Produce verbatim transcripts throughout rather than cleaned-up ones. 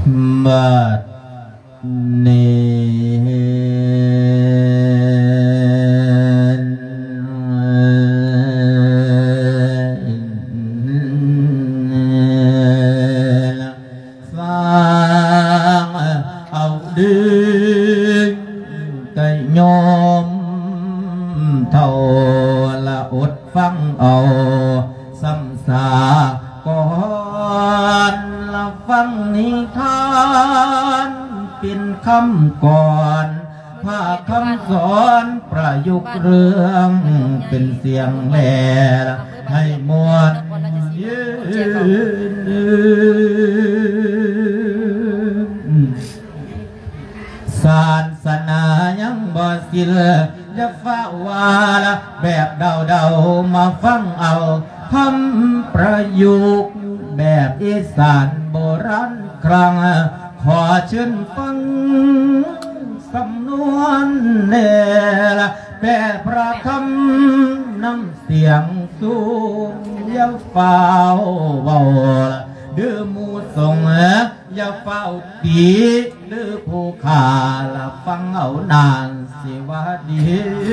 บัดนี้ฟังเอาสัมสาก่อนละฟังนิทานเป็นคำก่อนพาคำสอนประยุกต์เรื่องเป็นเสียงแหล่ให้มวลยืนศาสนายังบ่สิ้นจะฟ้าวาละแบบเดาๆมาฟังเอาคำประยุกต์แบบอีสานโบราณครั้งขอเชิญฟังสำนวนเนละแปลพระคำน้ำเสียงสูงอย่าฟ้าวเบาดื้อมูส่งอย่าเฝ้าตีหรือผู้ขาละฟังเอานานสิว่าดี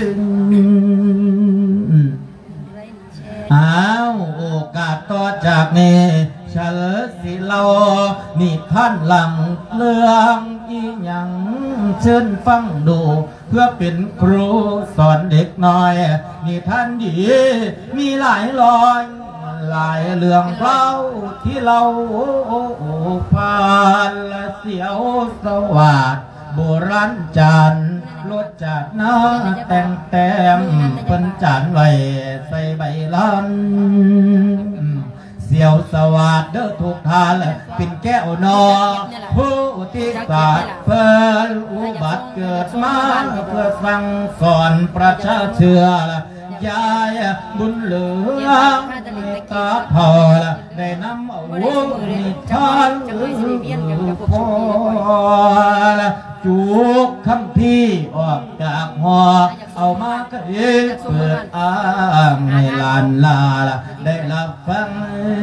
อ้าวโอกาสต่อจากนี้ฉันสิเล่านิทานหลังเรื่องอีหยังเชิญฟังดูเพื่อเป็นครูสอนเด็กน้อยนิทานดีมีหลายร้อยหลายเรื่องเล่าที่เราผ่านและเสียวสวัสดิ์โบราณจันรสจัดน้ำแต่งแต้มเพิ่นจานไว้ใส่ใบลันเสียวสวัสดิ์เด้อทุกทานเป็นแก้วนอผู้ที่ศาสตร์เพิ่นอุบัติเกิดมาเพื่อสั่งสอนประชาเชื้อยายบุญเหลืองตาพอละได้นำเอานิทานพอละจุกคำพี่ออกจากหอเอามาก็เอ็เปิดอ้างให้ลานลาละได้รับฟัง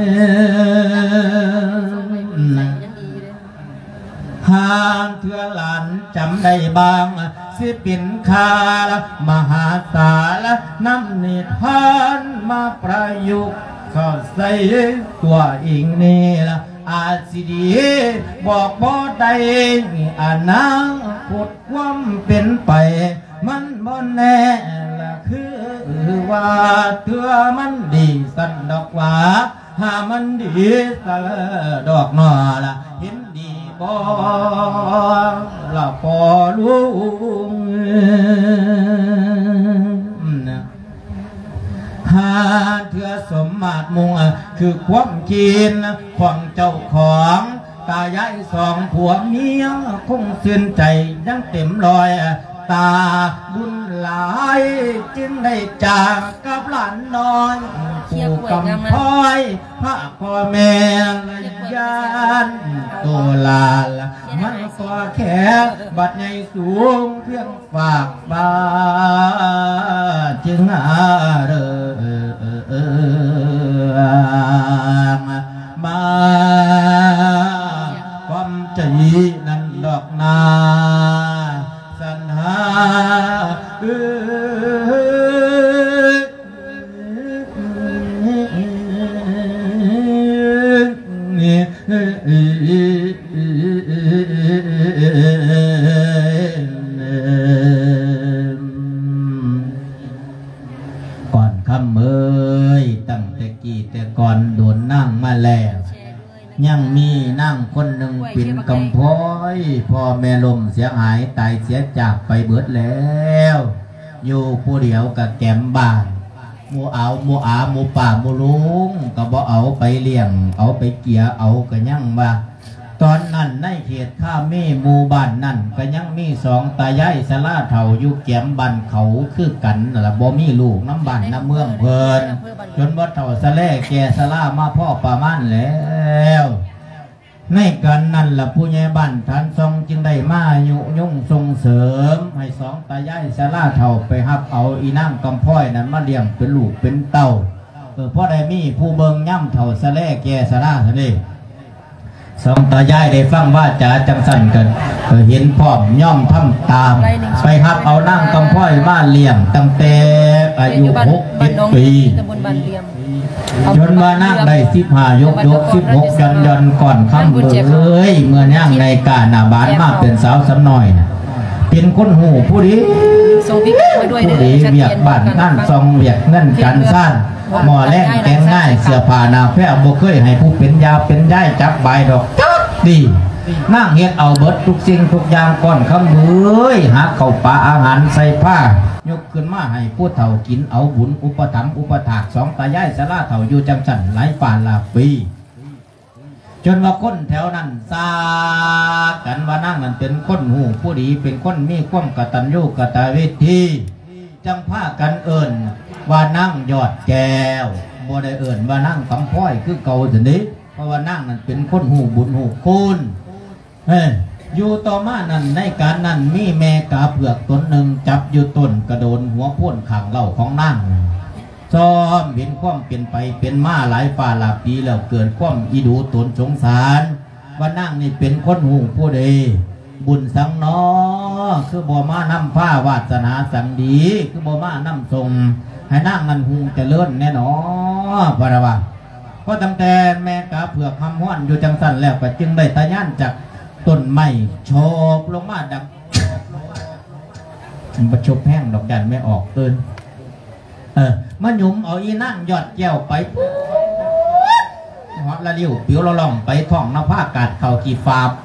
หางเถื่อหลานจำได้บางสิปินคาละมหาศาลน้ำนิทานมาประยุกต์เข้าใส่ตัวอิงนี่ละอาสิดีบอกบ่ได้อานาพุทธความเป็นไปมันบ่แน่ละคือว่าเถื่อมันดีสันดอกว่าหามันดีสะดอกนอละเห็นดีบ่ละพอลุงหาเถื่อสมมาตรมุงคือความกินของเจ้าของตายายสองผัวเมียคงสิ้นใจยังเต็มรอยตาบุญหลายจึงได้จากกับหลานน้อยผู้กำพร้อยพระพ่อแม่ยานตัวลาลมันก็แค่บัดใหญ่สูงเพียงฝากบาจึงอาเรมาความใจนั้นดอกนาสันหาเอก่อนคำเอ้ยตั้งแต่กี่แต่ก่อนโดนนั่งมาแล้วยังมีนั่งคนหนึ่งเป็นกำพร้อยพ่อแม่ลมเสียหายตายเสียจากไปเบิดแล้วอยู่ผู้เดียวกับแก้มบ้านหมูเอาหมูอาหมูป่าหมูลุงก็บ่เอาไปเลี้ยงเอาไปเกี่ยเอาก็ยังว่าตอนนั้นในเขตข้ามีหมู่บ้านนั่นก็ยังมีสองตายายสลาเถ่าอยู่แก้มบ้านเขาคือกันละบ่มีลูกน้ำบ้านน้ำเมืองเพลินจนว่าเถ่าสะแล่แกสลามาพ่อประมาณแล้วในกันนั่นละผู้ใหญ่บ้านท่านทรงจึงได้มายุยุ่งส่งเสริมให้สองตายายสลาเถ่าไปหับเอาอีน้ำกำพ้อยนั้นมาเลี้ยงเป็นลูกเป็นเต้าเออเพราะได้มีผู้เบิงย่ำเถ่าสะแล่แกสลาทะเลสองตายายได้ฟังว่าจ๋าจังสั่นกันเห็นพร้อมย่อมทำตามไปครับเอานั่งกำพ้อยมาเลี้ยงตั้งแต่อายุหกเจ็ดปีจนว่านั่งได้สิบห้ายกยกสิบหกยันยันก่อนคำเอ้ยเมื่อย่างในกาหน้าบ้านมาเป็นสาวสำน้อยนะเป็นคนหูผู้ดีผู้ดีเวียกบ้านนั่นซองเวียกเงินกันสั้นหมอแรงแกงง่ายเสื้อผ้าหนาแพร่บ่เคยให้ผู้เป็นยาเป็นย่ายจับใบดอกดีนั่งเฮ็ดเอาเบิดทุกสิ่งทุกอย่างก่อนคำเอ้ยหาเข้าป่าอาหารใส่ผ้ายกขึ้นมาให้ผู้เฒ่ากินเอาบุญอุปถัมภ์อุปถากสองตายายสลาเฒ่าอยู่จังสันหลายป่านหลายปีจนว่าคนแถวนั้นซากันว่านั่งนั่นเป็นคนหูผู้ดีเป็นคนมีความกตัญญูกตเวทีจังผ้ากันเอิญว่านั่งยอดแก้วบ่ได้เอิญว่านั่งคำพ้อยคือเก่าสินี้เพราะว่านั่งนั่นเป็นคนหูบุญหูคุณเฮ้ยอยู่ต่อมานั่นในการนั้นมีแม่กาเผือกตนหนึ่งจับอยู่ต้นกระโดนหัวพ่นขังเหล่าของนั่งซ้อมเห็นความเปลี่ยนไปเป็นมาหลายป่าหลายปีแล้วเกิดความอีดูตนสงสารว่านั่งนี่เป็นคนหูผู้ใดบุญสังนอคือบ่มานำผ้าวาสนาสังดีคือบ่มานำทรงให้นั่งนั่นหูเจริญแน่นอนพระว่าเพราะตั้งแต่แม่กาเผือกคำห้วนอยู่จังสันแล้วก็จึงได้ตะย่านจากต้นไม้โฉบลงมาดังมันประชบแห้งดอกดันไม่ออกเกินเออมาหยุมเอาอีนั่งยอดแก้วไปหัวละลิ้วผิวละล่องไปท่องน้ำผ้ากาดเข่ากีฟาบ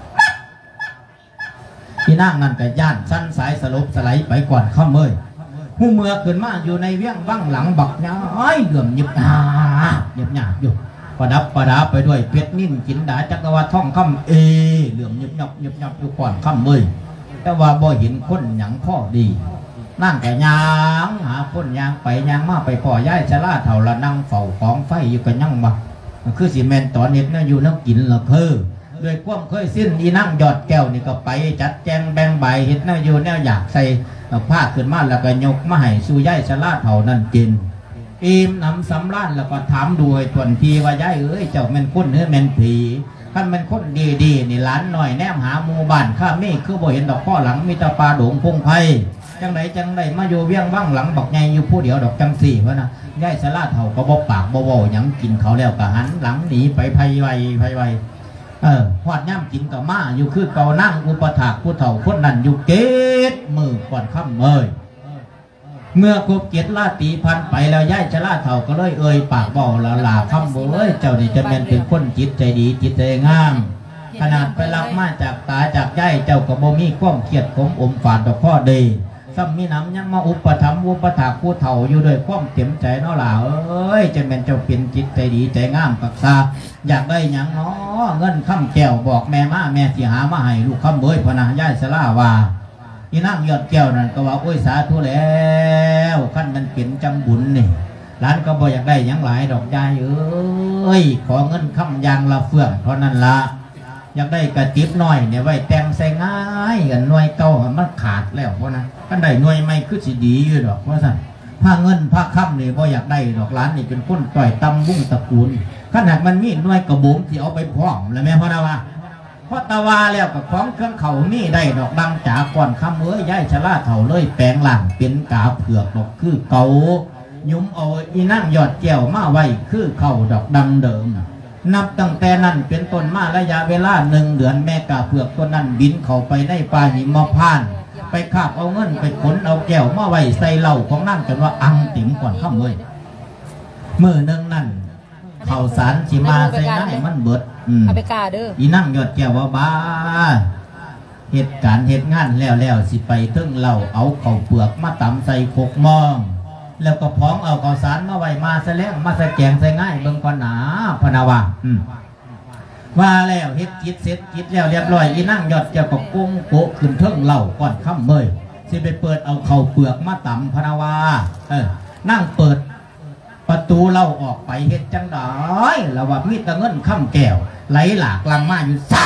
อีนั่งนั่นก็ย่านสั้นสายสลบสไลด์ไปก่อนข้ามเมยหูเมื่อขึ้นมาอยู่ในเวียงบ้างหลังบักย้อยเหลื่อมหยิบหาหยิบหยาบอยู่ประดับประดาไปด้วยเพชรนิ่มกินดาจักรวาลท่องคำเอเหลื่อมหยิบหยับหยิบหยับอยู่ก่อนข้ามเมยแต่ว่าบ่เห็นคนหยังพ่อดีนั่งแต่ยางหาคนยางไปยางมาไปพ่อย่ายชะล่าเถ่าละนั่งเฝ้าของไฟอยู่กันยังมาคือสีเมนตอนเน็ตน่ะอยู่นักกินละเพิ่โดยความเคยสิ้นอีนั่งยอดแก้วนี่ก็ไปจัดแจงแบ่งใบเห็ดน่ะอยู่แนวอยากใส่ผ้าขึ้นมาแล้วก็ยกมาให้สู่ย่ายชะล่าเถ่านั่นกินอิ่มน้ำสำล้านแล้วก็ถามดูให้ทวนทีว่าย่ายเอ้ยเจ้าแม่นคนเนื้อแม่นผีขั้นเป็นคนดีๆนี่ล้านหน่อยแนมหาหมู่บ้านข้าเมฆคือบ่เห็นดอกข้อหลังมีตาปลาโด่งพงไพจังไดจังไดมาอยู่เวียงบ้างหลังบักใหญ่อยู่ผู้เดียวดอกจังสี่เพราะนะย่ายสลาเถ่าก็บ่ปากบ่บ่ยังกินเขาแล้วก็หันหลังหนีไปไพไวไพไวเออหอดย่ำกินกับมาอยู่คือเก่านั่งอุปถากผู้เฒ่าคนนั้นอยู่เกตมือก่อนค่ำเมยเมื่อครบเกียรติลาตีพันไปแล้วย่ายชะล่าเถ่าก็เลยเอ่ยปากบ่าวละลาคำบ่เอ้ยเจ้านี่จะเป็นเป็นคนจิตใจดีจิตใจงามขนาดไปรับมาจากตาจากย่ายเจ้าก็บ่มีความเครียดขมอมฝาดดอกพ่อเดยซ้ำมีน้ำยังมาอุปถัมภ์อุปถากผู้เฒ่าอยู่ด้วยความเต็มใจเนาะล่ะเอ้ยจะเป็นเจ้าเป็นจิตใจดีใจงามกักซาอยากได้หยังเนาะเงินคำแก้วบอกแม่มาแม่สิหามาให้ลูกคำเบยพนะย่ายชะล่าว่าอีนั่งยอดแก้วนั่นก็ว่าโอ้ยสาธุแล้วขั้นมันเป็นจังบุญนี่ร้านก็บ่อยากได้ยังหลายดอกยายเอ้ยขอเงินคำยางละเฟื่องเพราะนั่นละอยากได้กระติบหน่อยเนี่ยไว้แต่งใส่ง่ายกันหน่วยเก่ามันขาดแล้วเพราะนะขั้นได้หน่วยไม่คือสิดีอยู่ดอกเพราะสั่นผ้าเงินผ้าค่ำนี่บ่อยากได้ดอกร้านนี่เป็นคนต่อยตำบุ้งตะกูลขนาดมันมีหน่วยกระบุ๋มที่เอาไปพร้อมแล้วแม่พ่อนะว่าพอตะวาแล้วกับของเครื่องเขานี่ได้ดอกดังจากก่อนคำเอ้ยย่ายชะล่าเถ่าเลยแปลงหลังเป็นกาเผือกดอกคือเก่ายุ้มเอาอีนั่งยอดแก้วมาไว้คือเข่าดอกดังเดิมนับตั้งแต่นั้นเป็นต้นมาระยะเวลาหนึ่งเดือนแม่กาเผือกตัวนั้นบินเข้าไปในป่าหิมพานต์ไปคาบเอาเงินไปขนเอาแก้วมาไว้ใส่เหล้าของนั่งกันว่าอังติ๋มก่อนคำเอ้ยมือหนึ่งนั่นข่าวสารชิมาใส่ง่ายมันเบิดเอาไปกาเด้ออีนั่งยอดแก้วว่าบ้าเหตุการณ์เหตุงานแล้วแล้วสิไปถึงเราเอาเข่าเปลือกมาตำใส่โคกมองแล้วก็พ้องเอาข่าวสารมาไว้มาแสลงมาใส่แกงใส่ง่ายเบิ่งก่อนหนาพนาวาว่าแล้วเฮ็ดจิตเสร็จจิตแล้วเรียบร้อยอีนั่งยอดแก้วก็กุ้งโกขึ้นเทิงเหล่าก่อนค่ำเมยสิไปเปิดเอาเข่าเปลือกมาตำพนาวาเออนั่งเปิดประตูเราออกไปเฮ็ดจังได้แล้วว่ามีแต่เงินค่ำแก้วไหลหลากลังมาอยู่ซ่า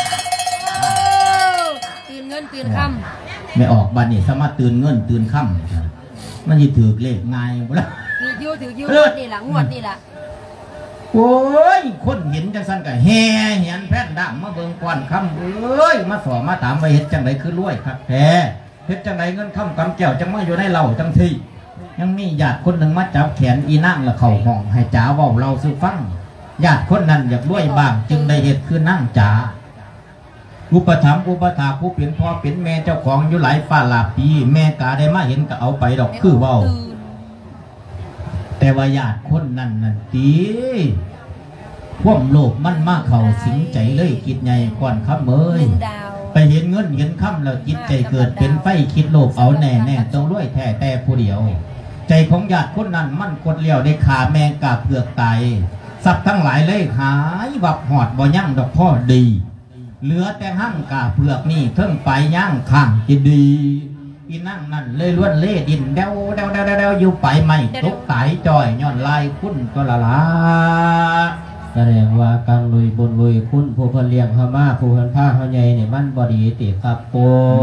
ตื่นเงินตื่นค่ำไม่ออกบัดนี้สามารถตื่นเงินตื่นค่ำมันจะถือเลขง่ายหมดแล้วถือยูถือยูงวดนี่แหละงวดนี่แหละโอ้ยคนเห็นจังสันก็แห่เห็นแผ่นดำมาเบิ่งก่อนคำเอ้ยมาสอมาถามว่าเฮ็ดจังไรคือรวยครับแท้เฮ็ดจังไรเงินคำกำแก้วจังมาอยู่ในเหล่าจังที่ยังมีญาติคนหนึ่งมาจับแขนอีนั่งแล้วเข่าห้องให้จ๋าเว้าเราซื้อฟังญาติคนนั้นอยากรวยบ้างจึงได้เฮ็ดคือนั่งจ๋าอุปถัมภ์อุปถาผู้เป็นพ่อเป็นแม่เจ้าของอยู่หลายฝ่าหลาปีแม่กาได้มาเห็นก็เอาไปดอกคือเว้าแต่ว่าญาติคนนั้นนั่นตีพวกโลภมันมากเขาสิงใจเลยกิจใหญ่ก่อนครับเมยไปเห็นเงินเห็นค่ำแล้วจิตใจเกิดเป็นไฟคิดโลภเอาแน่แน่ต้องรวยแท้แต่ผู้เดียวใจของญาติคนนั้นมันกดเลี้ยวได้ขาแมงกาเผือกไตทรัพย์ทั้งหลายเลยหายวับหอดบ่ยั่งดอกพ่อดีเหลือแต่หั่งกาเผือกนี่เทิงไปย่างข้างจะดีอีนั่งนั่นเลยล้วนเล่ดินเดวเดวเดวเดวอยู่ไปไม่ตกตายจ่อยย้อนลายคุ้นตัวละละแสดงว่าการลุยบนลุยคุ้นผู้เพิ่นเลี้ยงเขามาผู้เพิ่นผ้าเขาใหญ่เนี่ยมันบอดีติครับโป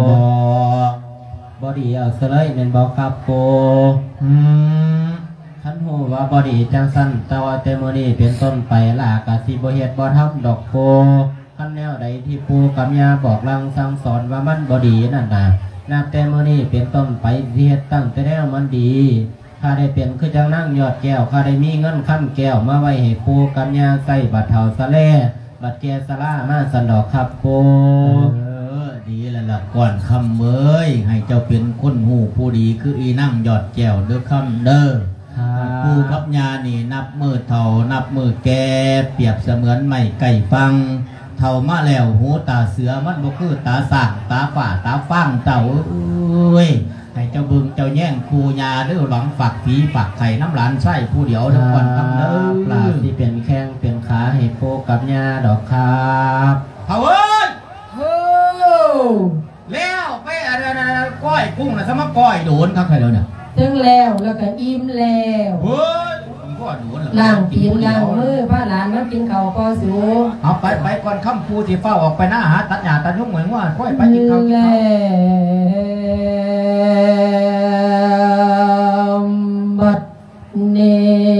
บอดีเอาเสลยเป็นบอกครับโปอืมท่านหูว่าบอดีจังสั้นแต่ว่าเตโมนี่เป็นต้นไปลากาสิบเฮ็ดบ่ทำดอกโปขั้นแนวใดที่ปูกับยาบอกลังสั่งสอนว่ามันบอดีนั่นนะนับแต่มื้อนี้เป็นต้นไปเฮ็ดตั้งแต่แล้วมันดีข้าได้เปลี่ยนคือจังนั่งยอดแก้วข้าได้มีเงินขั้นแก้วมาไว้ให้ปูกับยาใส่บัดเฒ่าสะแลบัดแก่สลามาสันดอกครับปูเออดีแล้วล่ะก่อนคำเอ้ยให้เจ้าเป็นคนหูผู้ดีคืออีนั่งยอดแก้วเด้อคำเด้อปูกับยานี่นับมือเฒ่านับมือแก่เปรียบเสมือนไม้ไก่ฟังเท่ามาแล้วหูตาเสือมันบ่คือตาสั่งตาฝ่าตาฟังเต่าเอ้ยให้เจ้าบึงเจ้าแย่งคูยาเด้อหวังฝักผีฝักไข่น้ำหลานไส้ผู้เดียวทุกคนทำเด้อปลาที่เป็นแข้งเป็นขาให้โปกับยาดอกครับเท่าเอ้ยเฮ้แล้วไปอะไรก้อยกุ้งนะสมัครก้อยโดนครับใครแล้วเนี่ยถึงแล้วแล้วก็อิ่มแล้วเฮ้ยล่างกินล่างมือพระหลานมันกินเข่าพอสูเอาไปไปก่อนค่ำปูที่เฝ้าออกไปหน้าหาตัดหญ้าตัดยุ่งเหมือนว่าค่อยไปกินข้าวกินข้าวบัดเน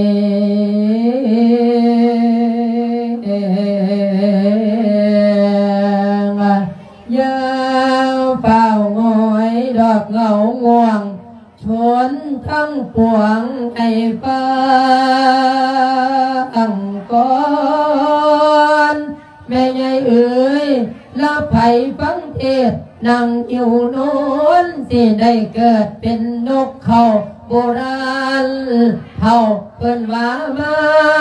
ยาเฝ้าหอยดอกเหงาง่วงชนทั้งปวงไอ้ฟ้าอังก่อนแม่ใหญ่เอ๋ยละไผ่ฟังเทศนั่งอยู่โน้นสิได้เกิดเป็นนกเขาโบราณเผ่าเปิ้นว่ามา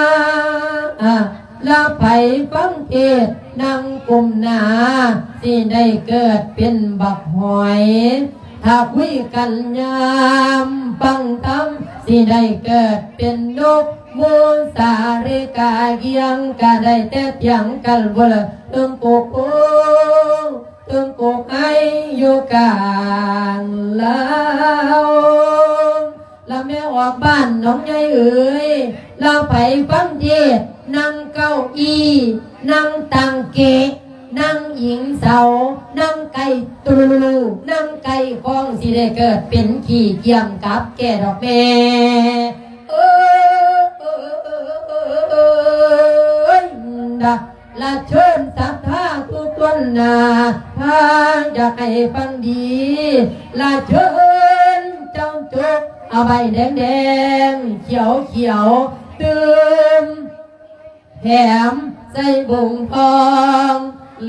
ละไผ่ฟังเทศนั่งกลุ่มหนาสิได้เกิดเป็นบักหอยถ้าคุยกันยามฟังธรรมสิได้เกิดเป็นนกมูสาริกาเกียงก็ได้แต่เพียงกันบ่ละตึงกุกโอ้ตึงกุกไออยู่กลางลาวแล้วแม่ออกบ้านน้องใหญ่เอ๋ยเราไปฟังเทศนั่งเก้าอี้นั่งตังเกะนั่งหญิงเสานั่งไก่ตูนั่งไก่ฟองสิได้เกิดเป็นขี้เกียมกับแก่ดอกแม่เออเออเออเออเออดักละเชิญสัทธาทุกต้นนาพาอยากให้ฟังดีละเชิญเจ้าจุกเอาใบแดงแดงเขียวเขียวตื่มแถมใส่บุงทอง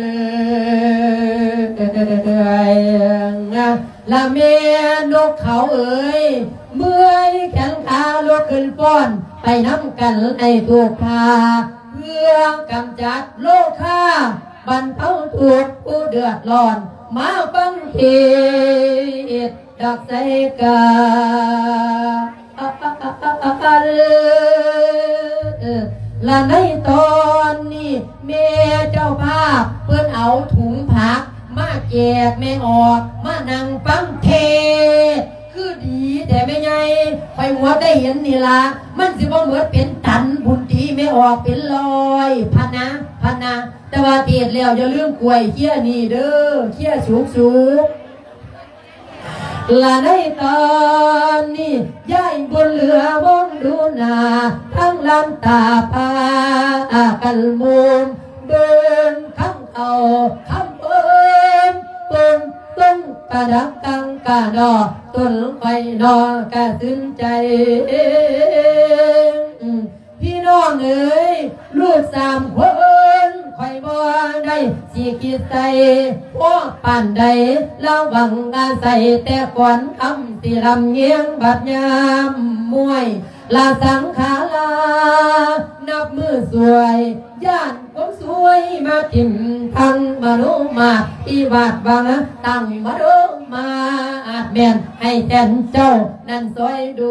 เลยละเมียนกเขาเอ๋ยเมื่อยแขนขาลุกขึ้นป้อนไปน้ำกันให้ถูกทาเพื่อกำจัดโลคาบรรเทาทุกข์ผู้เดือดร้อนมาฟังเทศดอกไสกาและในตอนนี้แม่เจ้าภาพเพื่อนเอาถุงผักมาแจกแม่ออกมานั่งฟังเทศคือดีแต่ไม่ไงไปหัวได้เห็นนี่ละมันสิบ่เหมือนเป็นตันบุญดีไม่ออกเป็นลอยพันนะพันนะแต่ว่าเทศแล้วอย่าลืมกล้วยเขี้ยนี่เด้อเขี้ยสูงสูงละในตอนนี้ย้ายบนเรือมองดูหน้าทั้งลำตาพากันมุมเดินข้างเอาคำเอิมตุนตุ้งกระดักกังกระดอตุนไฟนอกระซึ้งใจพี่น้องเอ๋ยลูกสามคนคอยบ่ได้สิคิดใส่พวกป่านใดแล้วหวังอาศัยแต่ก่อนคำสิลำเงียงบัดยามมวยลาสังขารานับมือสวยย่านคนสวยมาทิมทังมาโนมาอีวาดบังตั้งมาโนมาอาจแม่นให้แทนเจ้านั่นสวยดู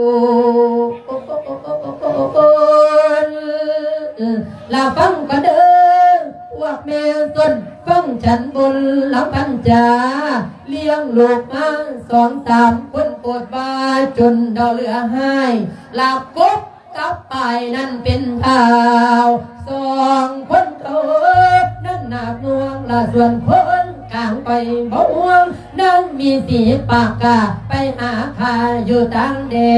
ลาฟังกันเด้อพวกแม่ต้นฟังฉันบนหลังพันจาเลี้ยงลูกมาสองสามคนปวดบาจนดอกเหลือให้ลาบกบกับไปนั่นเป็นเท้าสองคนเขานั่นหนักน่วงละส่วนคนกลางไปบ่ห่วงนั่งมีสีปากกาไปหาคาอยู่ตั้งเด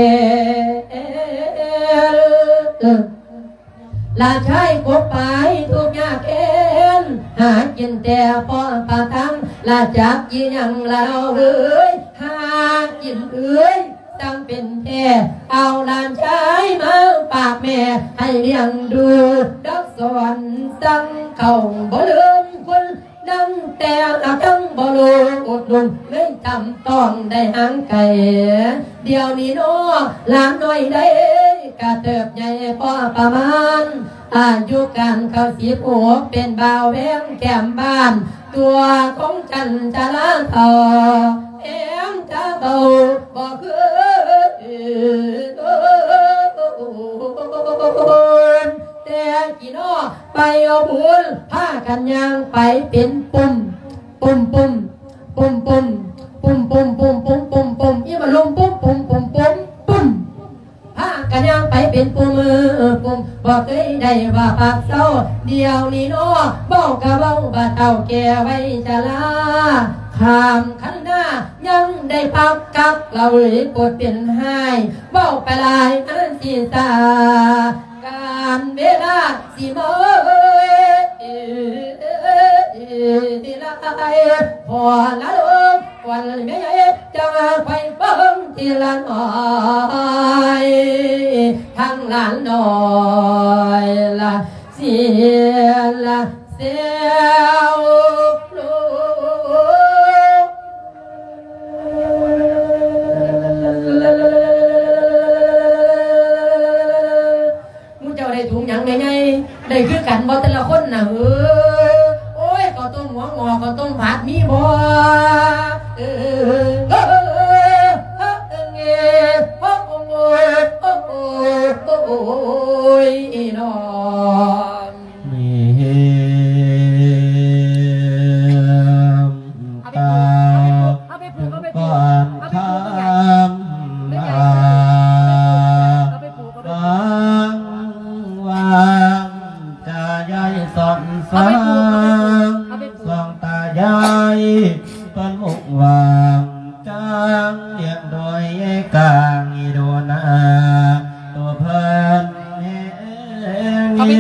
ลาชายกบไปทุกยากเอ็นหากินแต่พอปาทังลาจักยี่ยังละเราเอ้ยหากินเอ้ยตั้งเป็นแท้เอาลานชายมาปากแม่ให้เลี้ยงดูดักสอนสั่งเข่าบ่ลืมคนนั่งแต่อาจังบ่ลูอดลุงเลยจำต้องได้หางไก่เดี๋ยวนี้น้อหลานน้อยได้กะเติบใหญ่พอประมาณอายุการเข้าสิบหกเป็นบ่าวแวงแก้มบ้านตัวของฉันจะลาทอแอมจะเบาบ่คือแต่กี่น้อไปเอาบุญผ้ากันยางไปเป็นปุ่มปุ่มปุ่มปุ่มปุ่มปุ่มปุ่มปุ่มปุ่มปุ่มปุ่มอีมาลงปุ่มปุ่มปุ่มปุ่มปุ่มผ้ากันยางไปเป็นปุ่มมือปุ่มบอกเคยได้ว่าปากเศร้าเดียวนี้น้อเบ้ากะเบ้าบ่าเต่าแก่ไว้จะลาข้ามขันหน้ายังได้พักกักเราเลยปวดเป็นให้เบ้าไปลายอันสีตาการเวลาสิเมื่อทีละไอพอละลูกวันไม่ใหญ่จะไปเบิ่งทีละหน่อยทั้งหลานหน่อยละเสียละเสียวลูกถุงยังไงไงได้คือกันบ่แต่ละคนน่ะเออโอ้ยก็ต้มหัวงอก็ต้มผัดมีบ่เออเออเออเออเออโอ้โอ้ยโอ้โอ้ยโอ้โอ้ยน้องมีตาก่อนทำสอนฟังส่องตายายต้นมุกวางจางเลี้ยงโดยกลางอีโดนาตัวเพิ่นเอง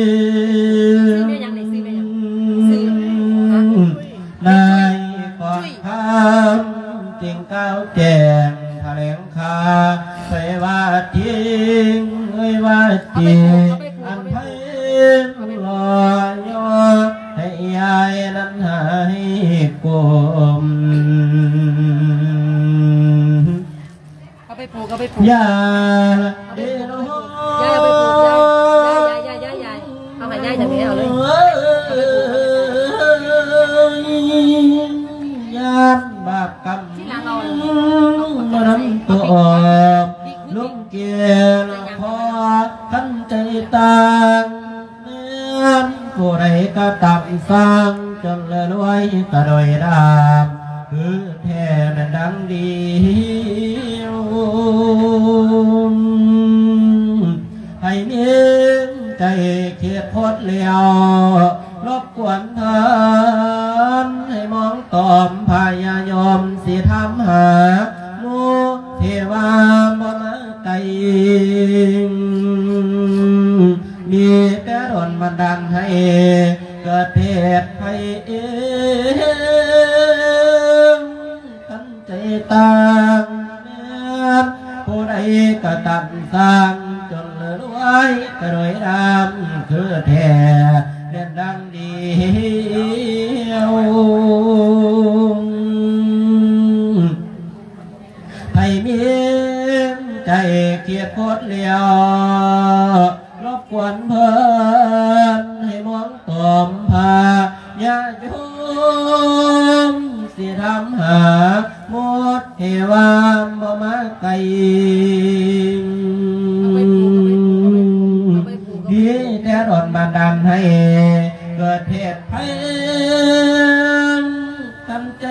นายก่อนคำจริงก้าวแจงแถลงข่าวไปว่าจริงเอ้ยว่าจริงอันไพลอยให้ยายนั้นหายกลมเอาไปปลูกเอาไปปลูกยาเดี๋ยวยายเอาไปปลูกยายยายยายยายเอาให้ยายทำไงเอาเลยยานบาปกรรมมาทำตัวลุกเกียร์พอขันใจต่างผู้ใดก็ตับสร้างจนละรวยก็โดยดาบคือแท้นั้นดังดีให้มีใจเขียดพดเลี้ยวรบกวนทานให้มองตอมพยายมสิทำหาบันดาลให้เกิดเหตุให้เองกันใจต่างผู้ใดก็ตัดสร้างจนรวยก็รวยรำคือแท้เด่นดังเดียวให้มีใจเกียดโคตรเลี้ยวรบกวนเพิ่นให้มองตอมพาญาโยมสิทำหาหมดเหวามบ่มาไกลดีแต่ดลบันดาลให้เกิดเหตุภัยกันใจ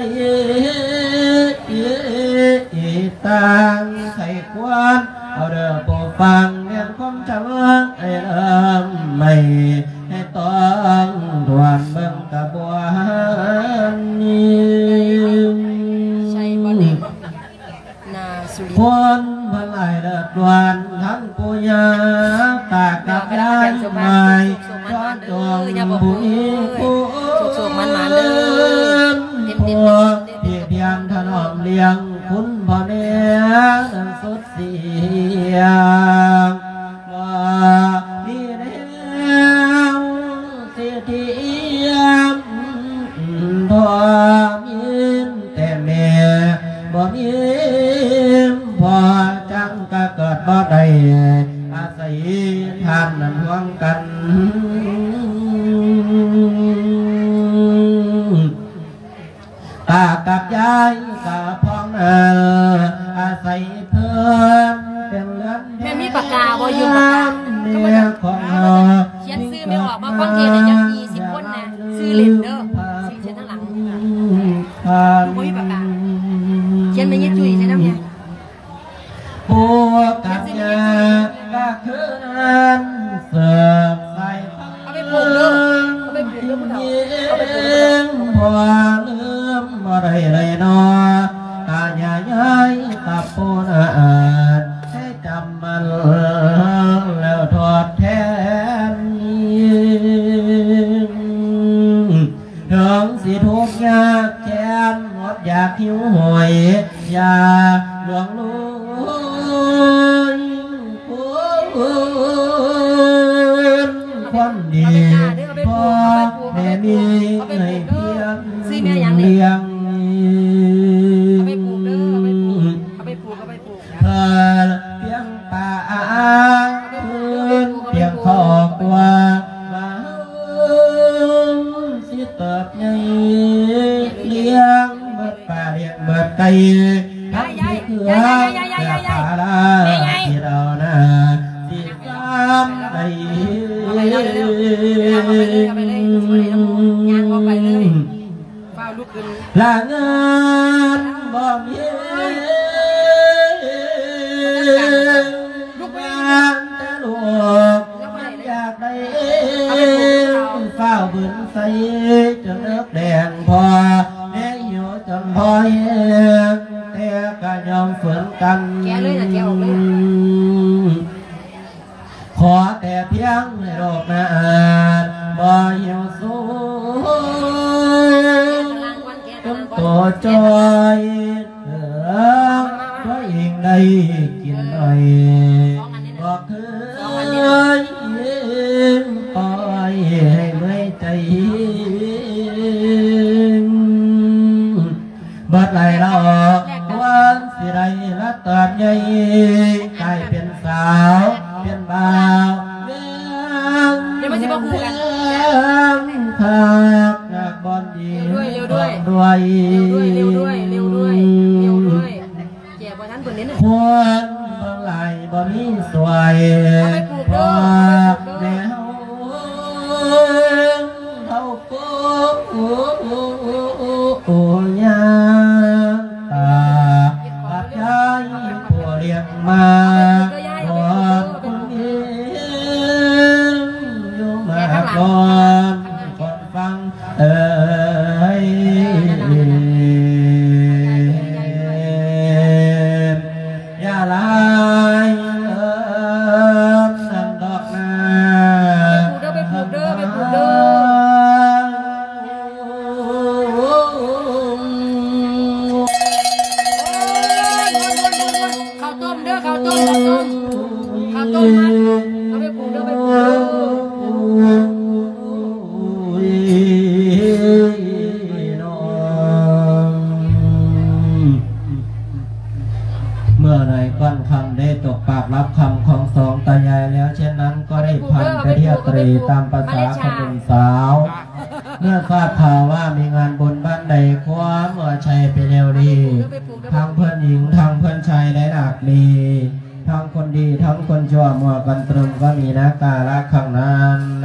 ต่างไขควรเอาเด้อโปรฟังเรียนความจำไอ้เริ่มไม่ให้ต้องด่วนเบิ่งกระบวนนี้คนพลายเดือดร้อนทั้งปุญญาตากับได้ไม่ย้อนจงบุญผู้เดินผู้เพียงเพียงถนอมเลี้ยงคุณพ่อเนียนั้นสุดเสียงว่านี่เดียวเสียทียมพอมินแต่แม่บ่มีพอจังก็เกิดบ่ได้อาศัยทานนั้นห่วงกันตากับยายกับพ่องเอออาศัยเพื่อนเป็นเลือนแม่มีปากกาบ่ยืมปากกาเมียของเราเขียนซื้อไม่ออกมาฟังเทศน์จะมีสิบคนนะซื้อเลนเด้อซื้อเขียนทั้งหลังบ่มีปากกาเขียนไม่ยืดจุยใช่ไหมเนี่ยปวดกับยาก็คือนั้นเสิร์ฟใส่เอาไปปลูกเด้อเอาไปปลูกเด้อพวกเราเอาไปปลูกเด้อพอลืมอะไรเลยนอตาใหญ่ใหญ่ตาปูนาให้จำมันแล้วทอดแทนถึงสิทุกข์ยากแค้นหมดอยากหิวโหยอยาหลวงลุยคนดีพอแม่มีให้เพียงเลี้ยงเอาไปปลูกเด้อเอาไปปลูกเอาไปปลูกเอาไปปลูกเพื่อเพียงป่าพื้นเพียงขอกว่ามาสิเติบใหญ่เลี้ยงเบิดป่าเลี้ยงเบิดไก่ทั้งที่เขื่อนแต่ป่าลาที่เราหน้าสิซ้ำไปเอาไปเลยเอาไปเลยเอาไปเลยงานเอาไปเลยเฝ้าลูกขึ้นลาเงินบ่มีลูกบ้านแต่ลูกอยากได้เฝ้าบืนใส่จนเลิกแดงพอแม่อยู่จนพอเองแต่ก็ยอมฝืนกันแกเลยนะแกออกเลยขอแต่เพียงให้โลกนาบ่เหี่ยวสูงจนตัวจอยเออตัวเองได้กินหน่อยบอกคือปล่อยให้ไม่ใจบัดไหลเราวันสิไรละตอนใหญ่กลายเป็นสาวเป็นบ่าวเดี๋ยวมันจะมาคู่กันขาดจากบอลดีด้วยเร็วด้วยด้วยเร็วด้วยเร็วด้วยเร็วด้วยเจ็บบอลนั้นเปิดลิ้นคนบางไหลบ่มีสวยพอแนวเท่าโป๊ะโอ้โอ้โอ้โอ้ยาตาปัดย้ายผัวเรียกมาบอกคนเดียวอยู่มาก่อนคนฟังเอ้ยอย่าลายเอิมนั่นดอกนาไปปลูกเด้อไปปลูกเด้อตามภาษาคนหนุ่มสาวเมื่อทราบข่าวว่ามีงานบุญบ้านใดคว้าเมื่อชัยไปเร็วดีทั้งเพื่อนหญิงทั้งเพื่อนชายได้หนักดีทั้งคนดีทั้งคนชั่วมัวกันตรึมก็มีนักกาละข้างนั้นแล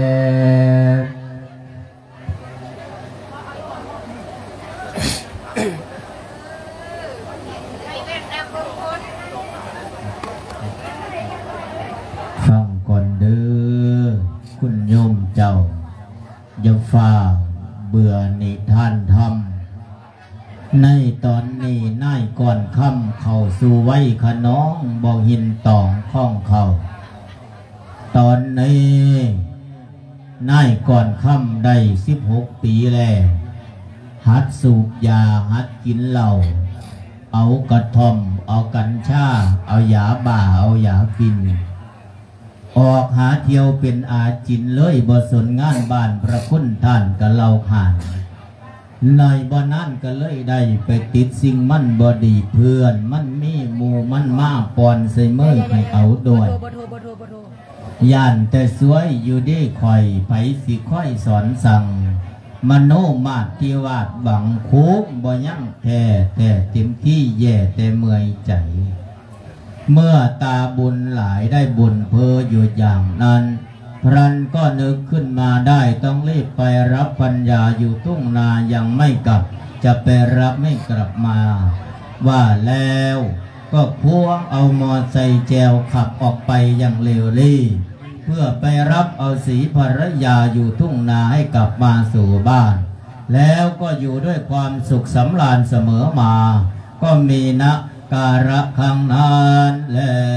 ฟังก่อนเด้อคุณโยมเจ้าอย่าฝ่าเบื่อนิทานธรรมในตอนนี้นายก่อนค่ำเข้าสู่ไว้ขน้องบ่หินตองข้องเขาตอนนี้นายก่อนค่ำได้สิบหกปีแล้วหัดสูบยาหัดกินเหล้าเอากระท่อมเอากัญชาเอายาบ้าเอายาฟินออกหาเที่ยวเป็นอาจินเลยบ่สนงานบ้านพระคุณท่านกับเราขานในบ่นั่นก็เลยได้ไปติดสิ่งมันบอดีเพื่อนมันมีหมู่มันมาปอนใส่เมื่อให้เอาด้วยย่านแต่สวยอยู่ดีคอยไผสิค่อยสอนสั่งมโนมาติวาดบังคุกบ่ยั่งแท้แต่เต็มที่แย่แต่เมื่อยใจเมื่อตาบุญหลายได้บุญเพออยู่อย่างนั้นพรันก็นึกขึ้นมาได้ต้องรีบไปรับปัญญาอยู่ทุ่งนายังไม่กลับจะไปรับไม่กลับมาว่าแล้วก็พวงเอามอไซค์แจวขับออกไปอย่างเร็วรีเพื่อไปรับเอาสีภรรยาอยู่ทุ่งนาให้กลับมาสู่บ้านแล้วก็อยู่ด้วยความสุขสำราญเสมอมาก็มีนะการะครั้งนั้นแล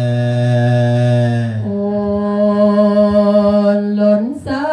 โอหล่นซา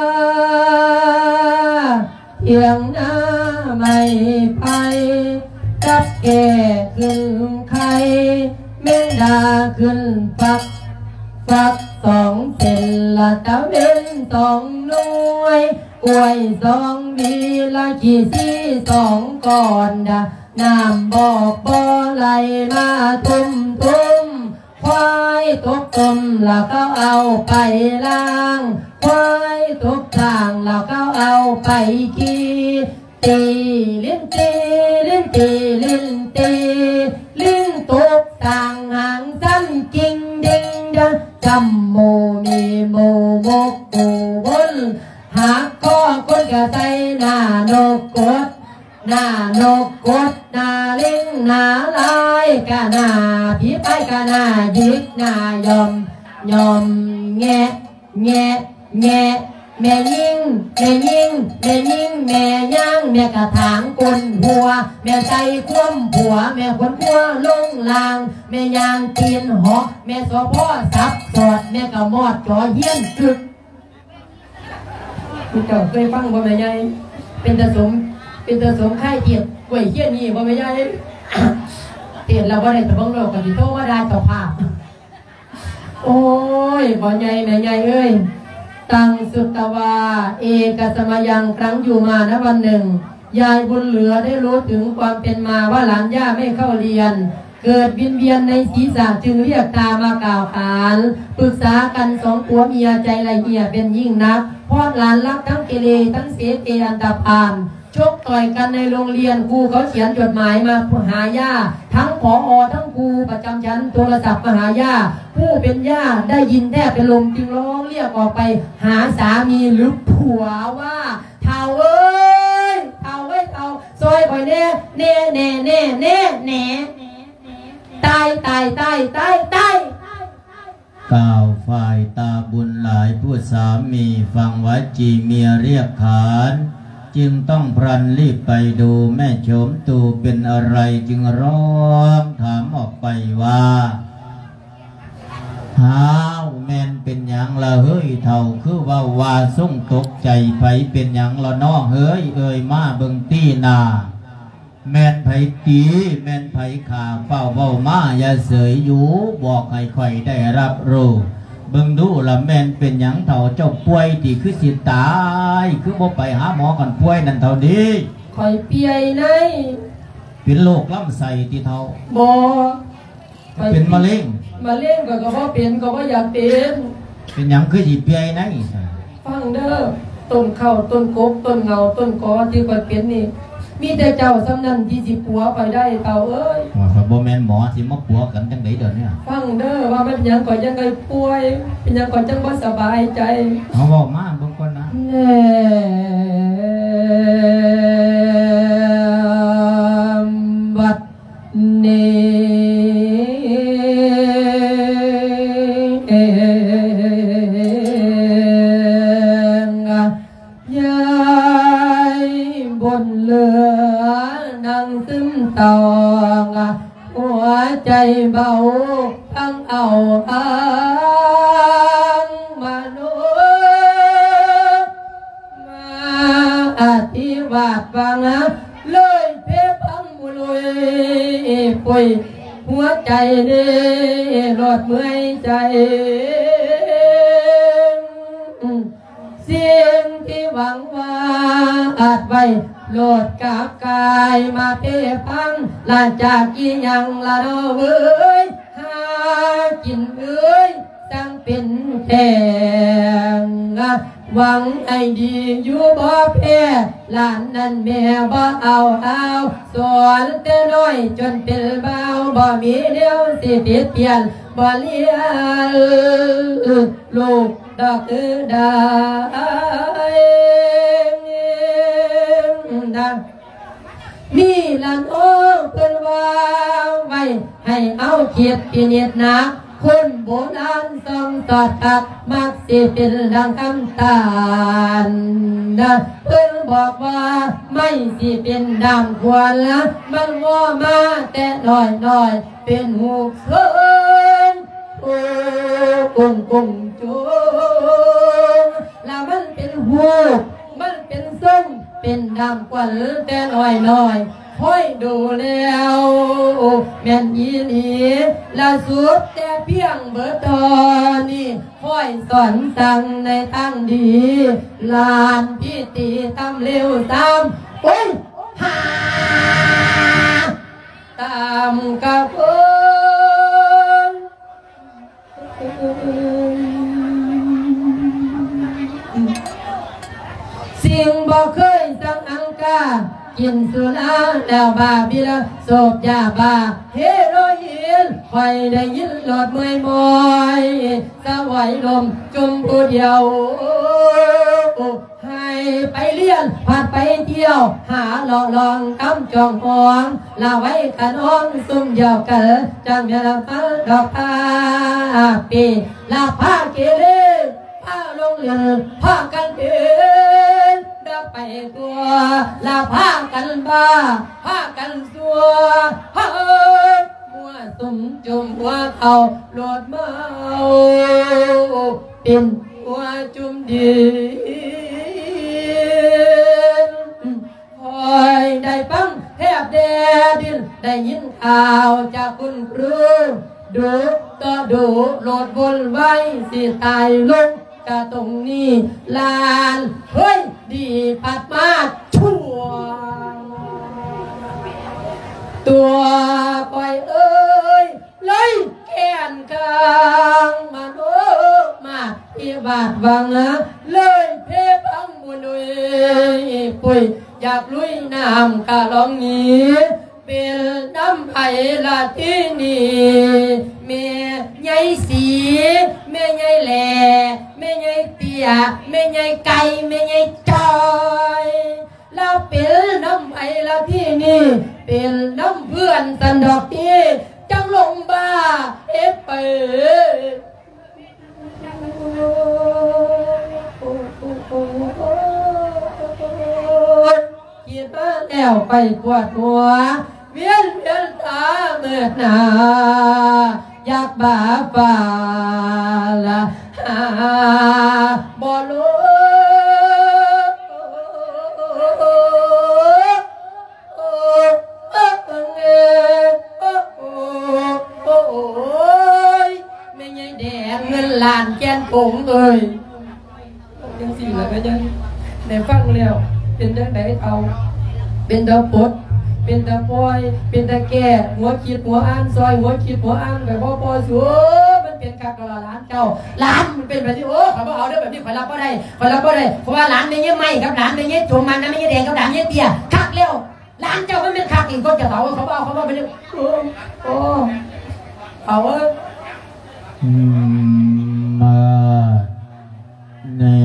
เพียงหน้าไม่ไปกับแก่ขึ้นไข่เม่ดาขึ้นปักฟักสองเส้นละตะเวนสองหน่วยกล้วยสองดีละขี้ซีสองก่อนดาน้ำบอกบ่ไหลมาทุ่มทุ่มควายตกต้มแล้วก็เอาไปล้างควายตกทางแล้วก็เอาไปขี้ตีลิ้นตีลิ้นตีลิ้นตีลิ้นตกทางหางสั้นกิ่งดิ่งดะจำโมมีโมมกโมบนหากก็คนกะใส่หน้านกกดหน้านกกดหน้าลิงหน้าลายกะหน้าผีไปกะหน้ายิกหน้ายอมยอมแงะแงะแงะแม่ยิงแม่ยิงแม่ยิงแม่ย่างแม่กระถางกลหัวแม่ใจคว่ำผัวแม่ขวนขัวลงลางแม่ยางตีนหอกแม่สอพ่อซับสอดแม่กระมอดจ่อเยี่ยนกึกคุณเจ้าเคยฟังบ่แม่ใหญ่เป็นตะสมเป็นตะสมไข่เทียดกล้วยเขี้ยนนี่บ่แม่ใหญ่เทียดเราบ่ได้ตะบังโลกกันที่โตว่าได้ต่อภาพโอ้ยบ่ใหญ่แม่ใหญ่เอ้ยตังสุตวาเอกสมยังครั้งอยู่มาณวันหนึ่งยายบุญเหลือได้รู้ถึงความเป็นมาว่าหลานย่าไม่เข้าเรียนเกิดวินเวียนในศีรษะจึงเรียกตามากล่าวขานปรึกษากันสองผัวเมียใจละเอียดเป็นยิ่งนักพ่อหลานรักทั้งเกเรทั้งเสเกอันตาพานชกต่อยกันในโรงเรียนครูเขาเขียนจดหมายมาหาย่าทั้งผอทั้งครูประจำชั้นโทรศัพท์มาหาย่าผู้เป็นย่าได้ยินแทบเป็นลมจึงร้องเรียกออกไปหาสามีหรือผัวว่าเท่าเอ้ยเท่าเอ้ยเท่าซอยคอยแน่แน่แน่แน่แน่แน่ตายตายตายตายตายกล่าวฝ่ายตาบุญหลายผู้สามีฟังวจีเมียเรียกขานจึงต้องพลันรีบไปดูแม่โฉมตูเป็นอะไรจึงร้องถามออกไปว่าฮ้าวแม่นเป็นหยังละเฮ้ยเท่าคือว่าว่าส่งตกใจไปเป็นหยังละน้องเฮ้ยเอ่ยมาเบิ่งตีนาแม่นไผตีแม่นไผขาเฝ้าเฝ้ามาอย่าเสยอยู่บอกให้ใครได้รับรู้เบิ่งดูละแม่นเป็นหยังเท่าเจ้าป่วยที่คือสิตายคือบ่ไปหาหมอกันป่วยนั่นเท่านี้คอยเปียในเป็นโรคลำไส้ที่เท่าบ่เป็นมะเร็งมะเร็งก็ก็บ่เป็นก็บ่อยากเป็นเป็นหยังคือสิเปียในฟังเด้อต้นข้าวต้นกบต้นเงาต้นกอที่ข่อยเป็นนี่มีแต่เจ้าสำนันที่สิปัวไปได้เต่าเอ้ยว่าครับบ่แม่นหมอสิมาปัวกันจังได๋เด้อเนี่ยฟังเด้อว่ามันยังก่อนยังไงป่วยเป็นยังก่อนจังบ่สบายใจเอาเว้ามาเบิ่งก่อนนะแน่บัดนี้ตองหัวใจเบาทั้งเอาอ้างมนุษย์มาอธิวาดฟังเลยเพพังบุลุยป่วยหัวใจนี่รอดเมื่อยใจเสียงที่หวังว่าอาจไว้โลดกาบกายมาเพพังลาจากอีหยังละเนาะเว้ยหากินเอ้ยจังเป็นแทงหวังไอ้ดีอยู่บ่แพ้หลานนั้นแม่บ่เอาเอาสอนแต่น้อยจนเป็นเบาบ่มีเดียวสิผิดเพี้ยนบ่เลี้ยงลูกดอกเอ้ดานี่ลันโอ้เพิ่นว่าไว้ให้เอาเขียดพินิจนักคนโบราณต้องตอดตักมักสิเป็นดังคำตาลนะเพิ่นบอกว่าไม่สิเป็นดังควรละมันว่ามาแต่น้อยน้อยเป็นหูเคินโอ้กุ้งกุ้งจุงแล้วมันเป็นหูมันเป็นส้มเป็นดำกว่าแต่น้อยน้อยค่อยดูแล้วแม่นยีนี้ละสุดแต่เพียงเบิดตอนนี้ค่อยสอนสั่งในทางดีลานพิธีทำเร็วตามโอ้ยหาตามกับคนสิ่งบ่เคยสั่งอังกากินสุราแล้วบาบิลโสบยาบาเฮโรอีนคอยได้ยินหลอดเมื่อยมอยสวายลมจุ่มผู้เดียวให้ไปเลี้ยนผัดไปเที่ยวหาหล่อลองกำจองหองลาไว้ขนองซุ่มเดียวกันจังเวลาฟ้าดอกผ้าปีลาผ้าเกเลผ้าลงเรือนผ้ากันเดินดอกไปตัวลาผ้ากันบ้าผ้ากันสัวเฮ้ยมัวตุ่มจุ่มหัวเขาโหลดเมาเป็นหัวจุ่มดีคอยได้ฟังแทบแดดินได้ยินข่าวจากคุณครูดูก็ดูโหลดบนไว้สิตายลงกะตรงนี้ลานเฮ้ยดีปัดมาชั่วตัวปล่อยเอ้ยเลยแขนกลางมาโน้มาที่บาดวังนะเลยเพพังบุญปุยอยากลุยน้ำกะลองนี้เป็นน้ำไผ่ละที่นี่แม่ใหญ่สีแม่ใหญ่แหล่แม่ใหญ่เตี้ยแม่ใหญ่ไก่แม่ใหญ่จอยเราเป็นน้ำไผ่ละที่นี่เป็นน้ำเพื่อนสันดอกที่จังลงบ้าเอฟไปคิดว่าแล้วไปปวดหัวเวียนเวียนตาเมื่อหนาอยากบาฝ่าละหาบ่รู้ไม่ใช่แดงเงินล้านแกนผงเลยยังสี่เลยไปยังในฟังแล้วเป็นจังไดเอาเป็นดาวปดเป็นตะปอยเป็นตะแก่หัวคิดหัวอ่านซอยหัวคิดหัวอ่านแบบพ่อพ่อสัวมันเป็นกักเราล้านเจ้าล้านมันเป็นแบบนี้โอ้ขอบอกเอาได้แบบนี้ขอรับก็ได้ขอรับก็ได้เพราะว่าล้านไม่เงี้ยไม่ครับล้านไม่เงี้ยชมมันนะไม่เงี้ยแดงกับล้านเงี้ยเตี้ยคักเร็วล้านเจ้าไม่เป็นคักอีกก็จะเขาเขาบอกเขาบอกไปเลยโอ้โอ้เอาเออมาเน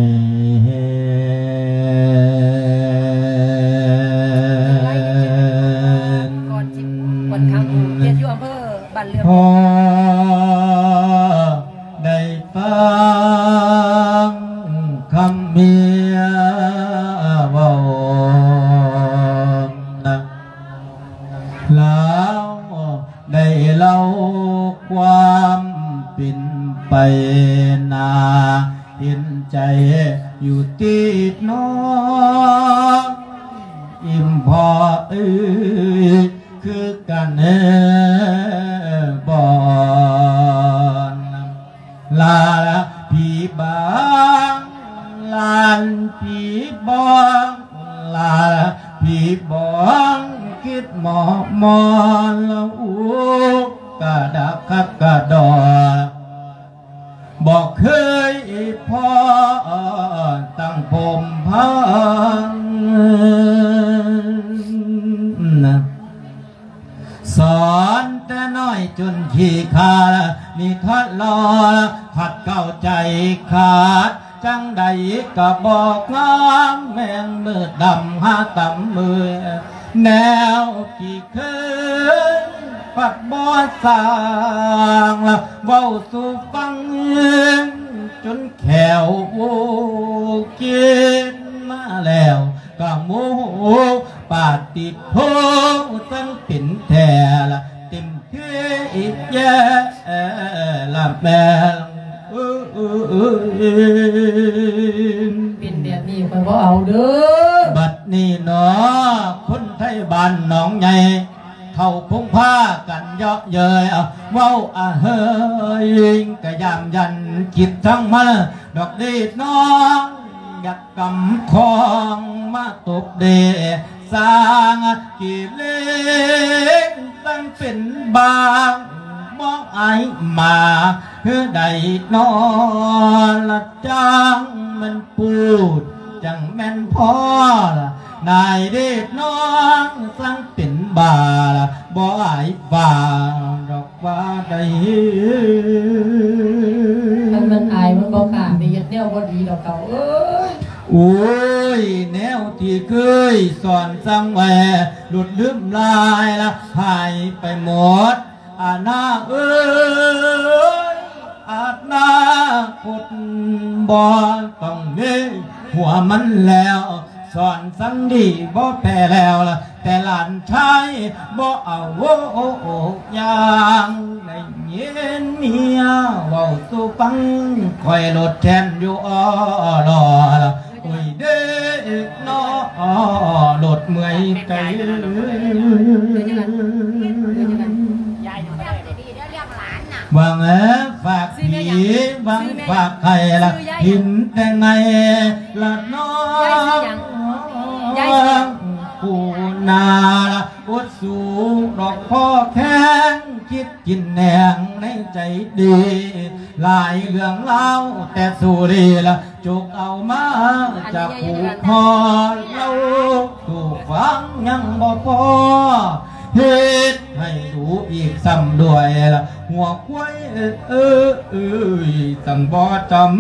พอได้ฟังคำเมียเว้านะแล้วได้เล่าความเป็นไปนาเห็นใจอยู่ติดน้องอิ่มพอเอ้ยคือกันเออบอนลาผีบางลานผีบองลาผีบองคิดหมอมอนแล้วอูกระดักคักกระดอบอกเคยพ่อตั้งผมพังนะสอนแต่น้อยจนขี้ขาดนี่ทอดรอขัดเข้าใจขาดจังใดก็บอกงามแมงมืดดำหาตำมือแนวกี่คืนปัดบ่อสางเว้าสู่ฟังจนแขวกินมาแล้วก็โมโหปาติโพตั้งเป็นแท่ละเต็มที่อีกแย่ละแม่เป็นแบบนี้คอยว่าเอาเด้อบัดนี้เนาะคนไทยบ้านหนองใหญ่เขาพงผ้ากันเยาะเย้ยเว้าอ่ะเฮ้ยกะยามยันคิดทั้งมันดอกดีดน้องอยากกำคองมาตบเดสร้างกี่เล่งตั้งเป็นบางมองไอมาเพื่อใดนอนละจังมันพูดจังแม่นพ่อละนายเด็กน้องสั่งเป็นบาละบ่ไอ้บาดอกว่าใดมันมันอายมันบ่ขาดไปยัดแนวบ่ดีดอกเก่าเอ้ยโอ้ยแนวที่เคยสอนสั่งแหวหลุดลืมลายละหายไปหมดอาณาเอ้ยอาณาคตบ่ต้องมีหัวมันแล้วสอนสังดีบ่แพ้แล้วล่ะแต่หลานชายบ่เอาโอ้โอ้โอ้ยางในเย็นเมียเว้าสู่ฟังคอยโลดแทนอยู่อ้อรอละโอ้ยเด้อนอโลดเมื่อยใจวางเอ๋ฝากผีวางฝากใครละหินแต่ไงละน้องปูนาละอุดสูดอกพ่อแข้งคิดกินแหนงในใจดีหลายเรื่องเล่าแต่สุรีละจุกเอามาจากผูกคอเล่าถูกฟังยังบ่พอเฮ็ดให้ดูอีกซ้ำด้วยละหัวควายเออเออเอ้ยตั้งบ่จำ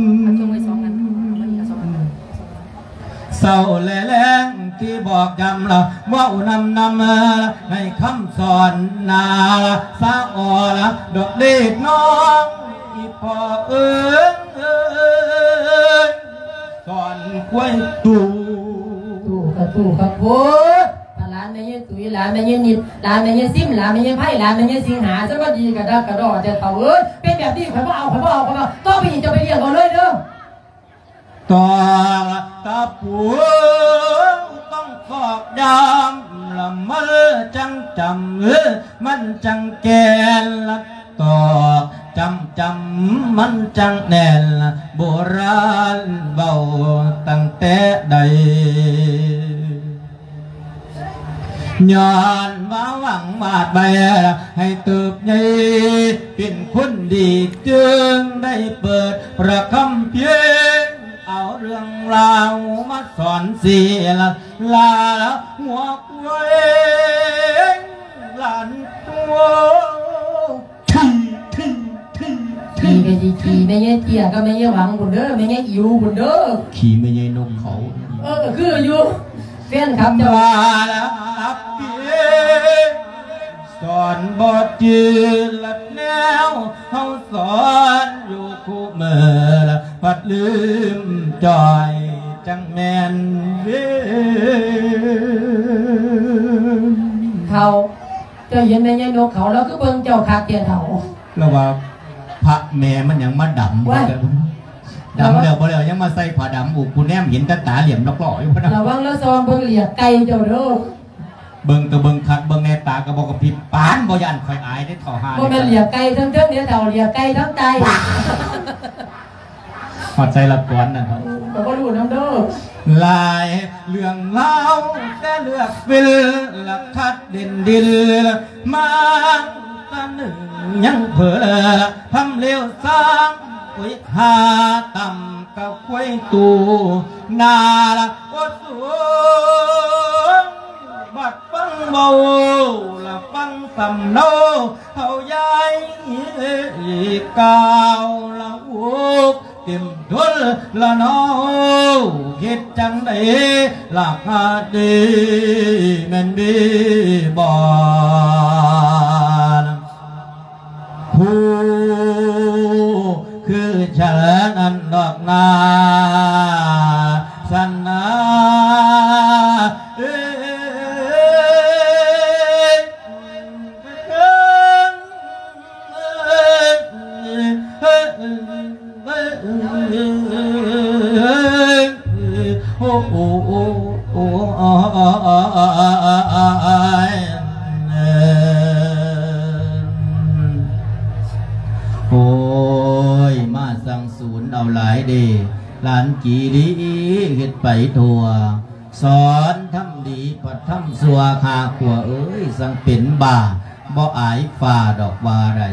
เศร้าแล้แรงที่บอกจำละว่านำนำให้คำสอนนาละสาอละดอกเด็กน้องอีพอเอิงเอิงสอนควายตู่ตู่กับตู่กับโพดหลานในยืนตุ๋ยหลานในยืนนิดหลานในยืนซิมหลานในยืนไพ่หลานในยืนสิงหาสวัสดีกระดากระดอจะเต่าเอ้ยเป็นแบบนี้ข่อยบ่เอาข่อยบ่เอาข่อยบ่ต้องไปอีกจะไปเรียกก่อนเลยเด้อต่อตาปูต้องกอกยำละมันจังจำเออมันจังแก่ละต่อจำจำมันจังแน่นโบราณเบาตั้งแต่ใดย้อนมาหวังบาดใบให้เติบใหญ่เป็นคนดีจึงได้เปิดประคำเพียงเอาเรื่องราวมาสอนเสียละลาละหัวกล้วยหลานตัวทีทีทีทีขี่ก็สิขี่ไม่ใช่เตี้ยก็ไม่ใช่หวังบุญเด้อไม่ใช่อิวบุญเด้อขี่ไม่ใช่นกเขาเออคืออยู่แฟนครับจะมาแล้วครับพี่สอนบทยืนละแนวเขาสอนอยู่คู่เมื่อละพัดลืมจอยจังแมนเวเขาเจ้าเห็นไม่ใช่นกเขาแล้วก็เบิ่งเจ้าคักเตี้ยเขาแล้วว่าพระแม่มันยังมาดำอยู่กันดำแล้วพอแล้วยังมาใส่ผ้าดำอุกูแนมเห็นตาตาเหลี่ยมล็อกๆอยู่พะนะระวังแล้วซองเบิ่งเหลียกไก่เจ้าเด้อเบิ่งกระเบิ่งคัดเบิ่งในตากระบอกกระพริบปานบ่ยันคอยอายได้ต่อหาบ่แม่นเหลียกไก่ทั้งเทิงเดี๋ยวเจ้าเหลียกไก่ทั้งไตหอดใจละกวนนะครับก็บ่รู้นำเด้อลายเรื่องเล่าแต่เลือกฟิลละคัดเด่นดิลมาตาหนึ่งยังเผลอทำเลี้ยวสร้างคุยหาต่ำกับคุยตูนาละโอสูงบัดฟังเบาละฟังสำโนเขาใหญ่กาวละอุกเต็มทุนละน้องคิดจังได้หลักดีแม่นดีบ่ผู้คือฉันนั้นดอกนาสันนาเอ้ยโอ้โอ้โอ้โอ้โอ้ยมาสั่งศูนย์เอาหลายเดหลานจีดีเฮ็ดไปทั่วสอนทำดีปัดทำสัวหาขัวเอ้ยสังเป็นบ่าบ่อายฝ่าดอกว่าไร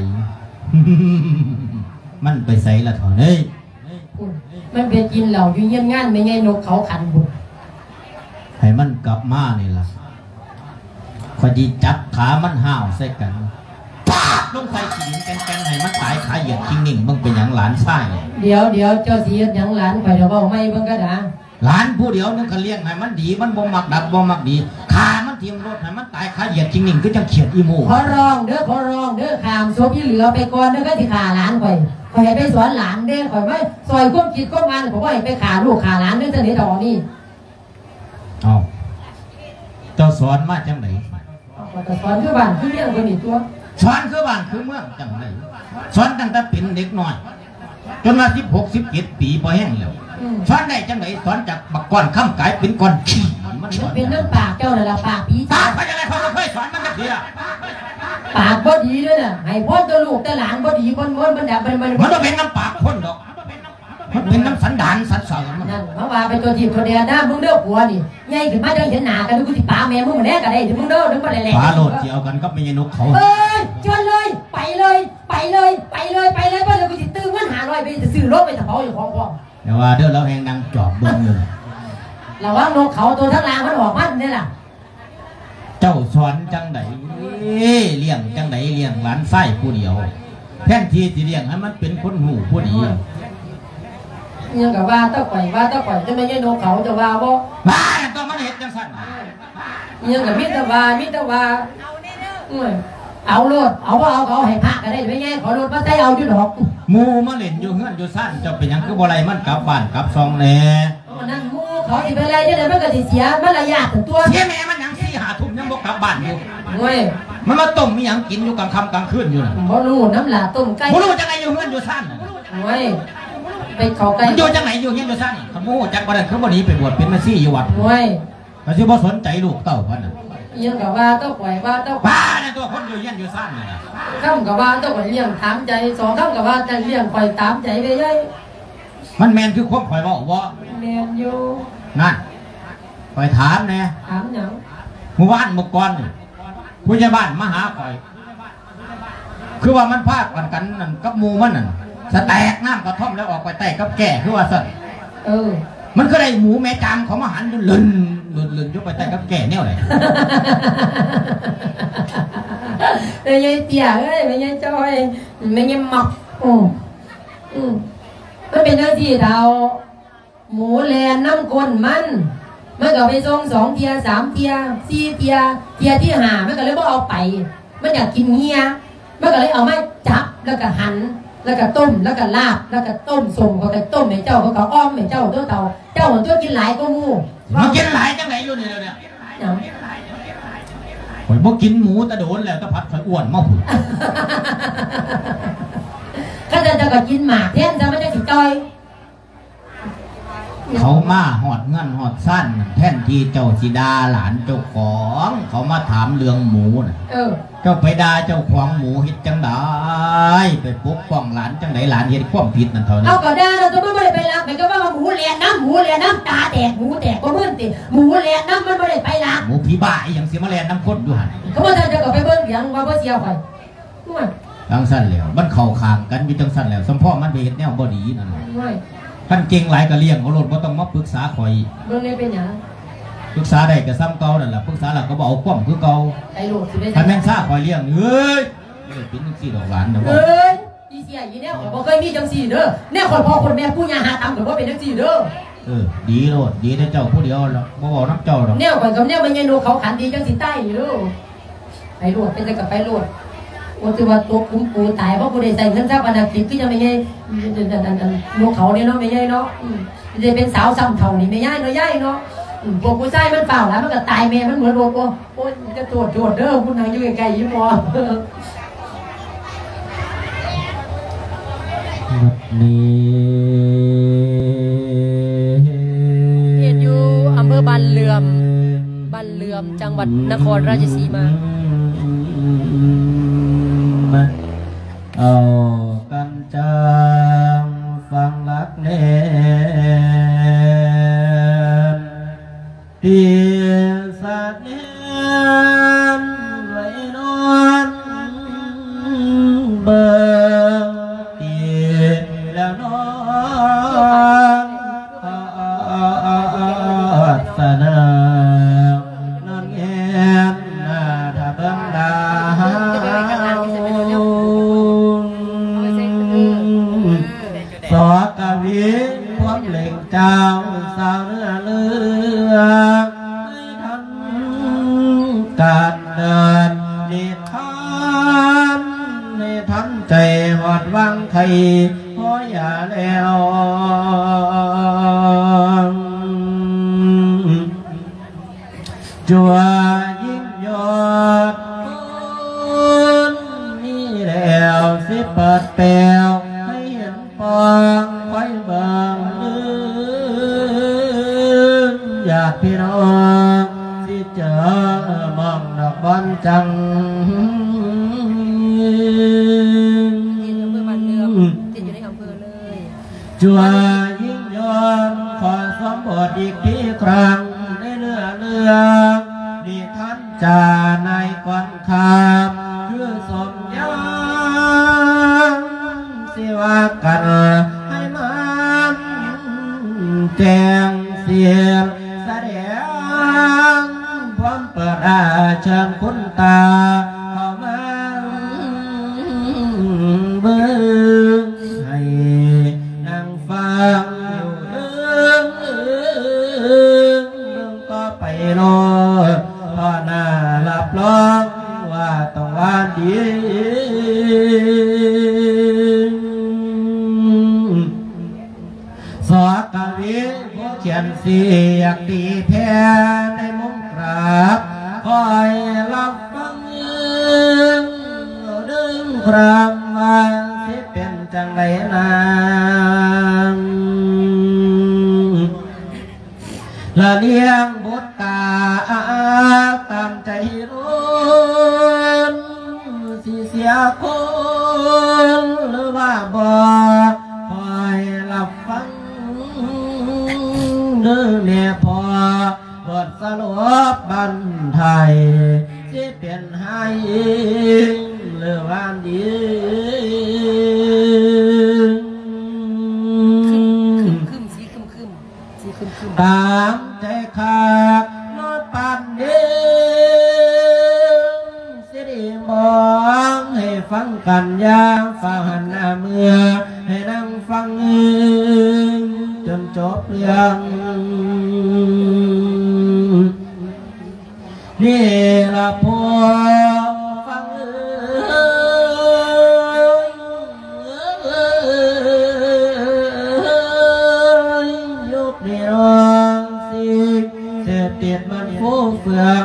มันไปใส่ละเถอะเฮ้ยมันไปกินเหล้าอยู่เยี่ยมงานไม่ใช่นกเขาขันบุญให้มันกลับมานี่ล่ะพอดีจับขามันห้าวใส่กันปาดลงใส่ขีนแกนๆให้มันตายขาเหยียดจริงนิ่งมึงเป็นอย่างหลานชายเดี๋ยวเดี๋ยวเจ้าสิเฮ็ดหยังหลานข่อยเดี๋ยวเว้าไม่เบิ่งก็ด่าหลานผู้เดียวนึงก็เลี้ยงให้มันดีมันบ่มักดับบ่มักดีขามันทิ่มรถให้มันตายขาเหยียดจริงนิ่งก็จังเขียดอีโมขอร้องเด้อขอร้องเด้อขามศพที่เหลือไปก่อนเด้อก็สิฆ่าหลานข่อยข่อยให้ไปสอนหลานเด้อข่อยไม่ซอยความคิดความงานข่อยบ่ให้ไปฆ่าลูกฆ่าหลานเด้อจังได๋ดอกนี่เอาเจ้าสอนมาจังไหนข่อยก็สอนคือบ้านคือเลี้ยงคนนี้ตัวสอนคือบ้านคือเมืองจังไหนสอนตั้งแต่เป็นเด็กน้อยจนมาสิบหกสิบเจ็ดปีพอแห้งแล้วสอนได้จังไหนสอนจากบักก้อนข้ามกายเป็นก้อนขี้มันสอนเป็นน้ำปากเจ้านั่นล่ะปากผีปาตากไปยังไงเขาเคยสอนมันจะเสียปากบ่ดีเด้อน่ะให้พ่อตัวลูกแต่หลานบ่ดีบ่ม่วนบ่ดับมันมันมันต้องเป็นน้ำปากคนดอกมันเป็นน้ำสันดานสันเสริญมันนั่นมาว่าไปตัวทีมตัวเดียวนะมึงเด้อผัวนี่ใหญ่ขึ้นมาจังเห็นหน้ากันกูสิปาแม่มึงมาแน่ก็ได้ถึงมึงเด้อถึงบ่ได้แหละปลาโลดเจียวกันก็ไม่ใช่นกเขาเอ้ยชวนเลยไปเลยไปเลยไปเลยไปเลยไปเลยกูสิตื้อเงินห้าร้อยไปซื้อรถไปตะเผาอยู่ของพ่อแต่ว่าเด้อเราแหงนางจอบเบิ้งอยู่ระวังนกเขาตัวทั้งลางมันออกมันนี่ล่ะเจ้าสอนจังไหนเลี้ยงจังไหนเลี้ยงหลานไส้ผู้เดียวแทนที่ที่เลี้ยงให้มันเป็นคนหูผู้ดียังกับว่าต้องปล่อยว่าต้องปล่อยจะไม่ใช่นกเขาจะว่าบ่บ้าต้องมันเห็ดจังสั่นยังกับมิตรว่ามิตรว่าเอารถเอาว่าเอาเขาให้พักกันได้ไม่ไงขอรถมาใส่เอาจุดหกมูมาเล่นอยู่เฮือนอยู่ซ่านเจ้าเป็นหยังคือบ่ไรมันกลับบ้านกลับซองแน่นั่นมูเขาสิเป็นไรจะได้มันก็สิเสียมันระยะถึงตัวเสียแม่มันหยังสี่หาทุ่มยังบ่กลับบ้านอยู่เว้ยมันมาต้มมีหยังกินอยู่กลางค่ำกลางคืนอยู่น่ะบ่รู้น้ำหลาต้มไก่บ่รู้จังไงอยู่เฮือนอยู่ซ่านน่ะเว้ยไปเขาไก่มันอยู่จังไหนอยู่เฮือนอยู่ซ่านขโมยจักบ่ได้คือบ่หนีไปบวชเป็นแม่ซี่อยู่วัดเว้ยก็สิบ่สนใจลูกเต้าเพิ่นน่ะยังกับว่าต้องปล่อยว่าต้องบ้าเนี่ยตัวคนอยู่เฮือนอยู่ซ่านน่ะข้ามกับว่าต้องปล่อยเลี้ยงถามใจสองข้ามกับว่าจะเลี้ยงปล่อยตามใจไปยัยมันแม่นคือความข่อยเว้าบ่เรียนอยู่นั่นข่อยถามแน่ถามหยังเมื่อวานเมื่อก่อนผู้ใหญ่บ้านมาหาข่อยคือว่ามันพากันกันนั่นกับหมูมันนั่นสแตกน้ำกระท่อมแล้วออกไปแตกกับแก่คือว่าสั่นเออมันก็ได้หมูแม่จามเขามาหันเลื่นเลื่นเลื่นยกไปแตกกับแก่เนี่ยเลยไม่ใช่เตี่ยเอ้ยไม่ใช่จอยไม่ใช่หมอกอืมอืมมันเป็นเรื่องที่เราหมูแลนน้ำก้นมันมันก็ไปส่งสองเทียสามเทียสี่เทียเทียที่หามันก็เลยบ่เอาไปมันอยากกินเงี้ยมันก็เลยเอาไม้จับแล้วก็หั่นแล้วก็ต้มแล้วก็ลาบแล้วก็ต้มส่งเขาไปต้มให้เจ้าเขาก็อ้อมให้เจ้าตัวเต่าเจ้าตัวกินหลายก็มูมากินหลายจังไหนอยู่เนี่ยเนี่ยข่อยบ่กินหมูตะโดนแล้วตะพัดข่อยอ้วนมาผุดก็จะจะก็กินหมากเท่นจะไม่ได้สิจอยเขามาหอดเงินหอดสั้นแท่นที่เจ้าสิดาหลานเจ้าของเขามาถามเรื่องหมูน่ะเจ้าไปด่าเจ้าของหมูเฮ็ดจังได้ไปปกป้องหลานจังไดหลานเฮ็ดความผิดนั่นเท่านั้นเอาก็ได้เราตัวไม่ได้ไปรักมันก็ว่าหมูเลียนน้ำหมูเลียนน้ำตาแตกหมูแตกก็มึนติหมูเลียนน้ำมันไม่ได้ไปรักหมูผีบ้าอย่างเสียมาเลียนน้ำข้นอยู่หันเขาบอกจะก็ไปเบิ้งเสียงว่าเบิ้งเสียวไปจังสั้นแล้วมันเข่าขางกันมีจังสั้นแล้วสมพ่อมันไปเฮ็ดแนวบ่ดีนั่นท่านเก่งหลายก็เลี้ยงเขาโลดว่าต้องมาปรึกษาข่อยเรื่องนี้เป็นอย่างปรึกษาได้ก็ซ้ำเก่านั่นแหละปรึกษาหลักก็บอกเอาคว่ำคือเก่าไอ้โลดสิได้ท่านแม่งซ่าข่อยเลี้ยงเฮ้ยเฮ้ยเป็นสี่ดอกหลานเด้อเฮ้ยอีเสียอีเนี่ยบอกเคยมีจังสี่เด้อเนี่ยคนพ่อคนแม่ผู้ยาหาตำกับว่าเป็นจังสี่เด้อเออดีโลดดีได้เจ้าผู้เดียวหรอกบ่บอกน้ำเจ้าหรอกเนี่ยข่อยกับเนี่ยมันยังโนเขาขันดีจังสี่ใต้อยู่เด้อไอ้โลดเป็นจะกับไปโลดว่าถือว่าตัวคุ้มปูตายเพราะกูได้ใส่เงินทรัพย์อนาคิดก็ยังไม่ใช่โนเขาเนี่ยเนาะไม่ใช่เนาะจะเป็นสาวซ้ำเท่านี่ไม่ย่ายเนาะย่ายเนาะพวกกูใส่มันเปล่าแล้วมันก็ตายแม่มันเหมือนโดนโอ้ยจะตรวจตรวจเด้อคุณนายอยู่ไกลๆยิ่งพอเหตุอยู่อำเภอบ้านเหลื่อมบ้านเหลื่อมจังหวัดนครราชสีมาเอากันจังฟังลักเนนที่สัตว์เนนไว้นอนเบิ่งที่แล้วนอนสนานอนเงียบนาถ้าเบิ่งดาสอกวีพวกเหล่งเจ้าสาวเรือเลือกไม่ทันการเดินนิทานในทันใจหอดวังไข่เพราะอย่าแล้วจัวยิ่งยอดนี่แล้วสิเปิดแปลวปองไว้บางลืมอยากพี่น้องสิเจอมองดอกบอนจังจัวยิ่งยอนขอสมบทอีกทีครั้งในเรือเรือดีท่านจาในควันคามคือสมยาสิว่ากันให้มันแจ้งเสียงแสดงพร้อมเปิดอาเชิญคุณตาเข้ามาเบิ่งให้นั่งฟังอยู่เรื่องเรื่องก็ไปโลดพอหน้าหลับร้องว่าต้องว่าดีสอกวีผู้เขียนเสียกตีแพ้ในมุมกราบคอยรับฟังดึงครามว่าสิเป็นจังไรนางละเลี้ยงบุตรตาตามใจรุ่นสิเสียคนหรือว่าบ่คอยรับฟังเด้อแม่พ่อปวดสลบบันไทยที่เป็นให้เลือวันดีตามใจขาดนอดปันเดีสิริมองให้ฟังกันยามฝ่าหันหน้าเมื่อให้นั่งฟังจนจบเรื่องนี่ละพวกฟังยุคนี้ร้องสิเสพติดมันฟูเฟือง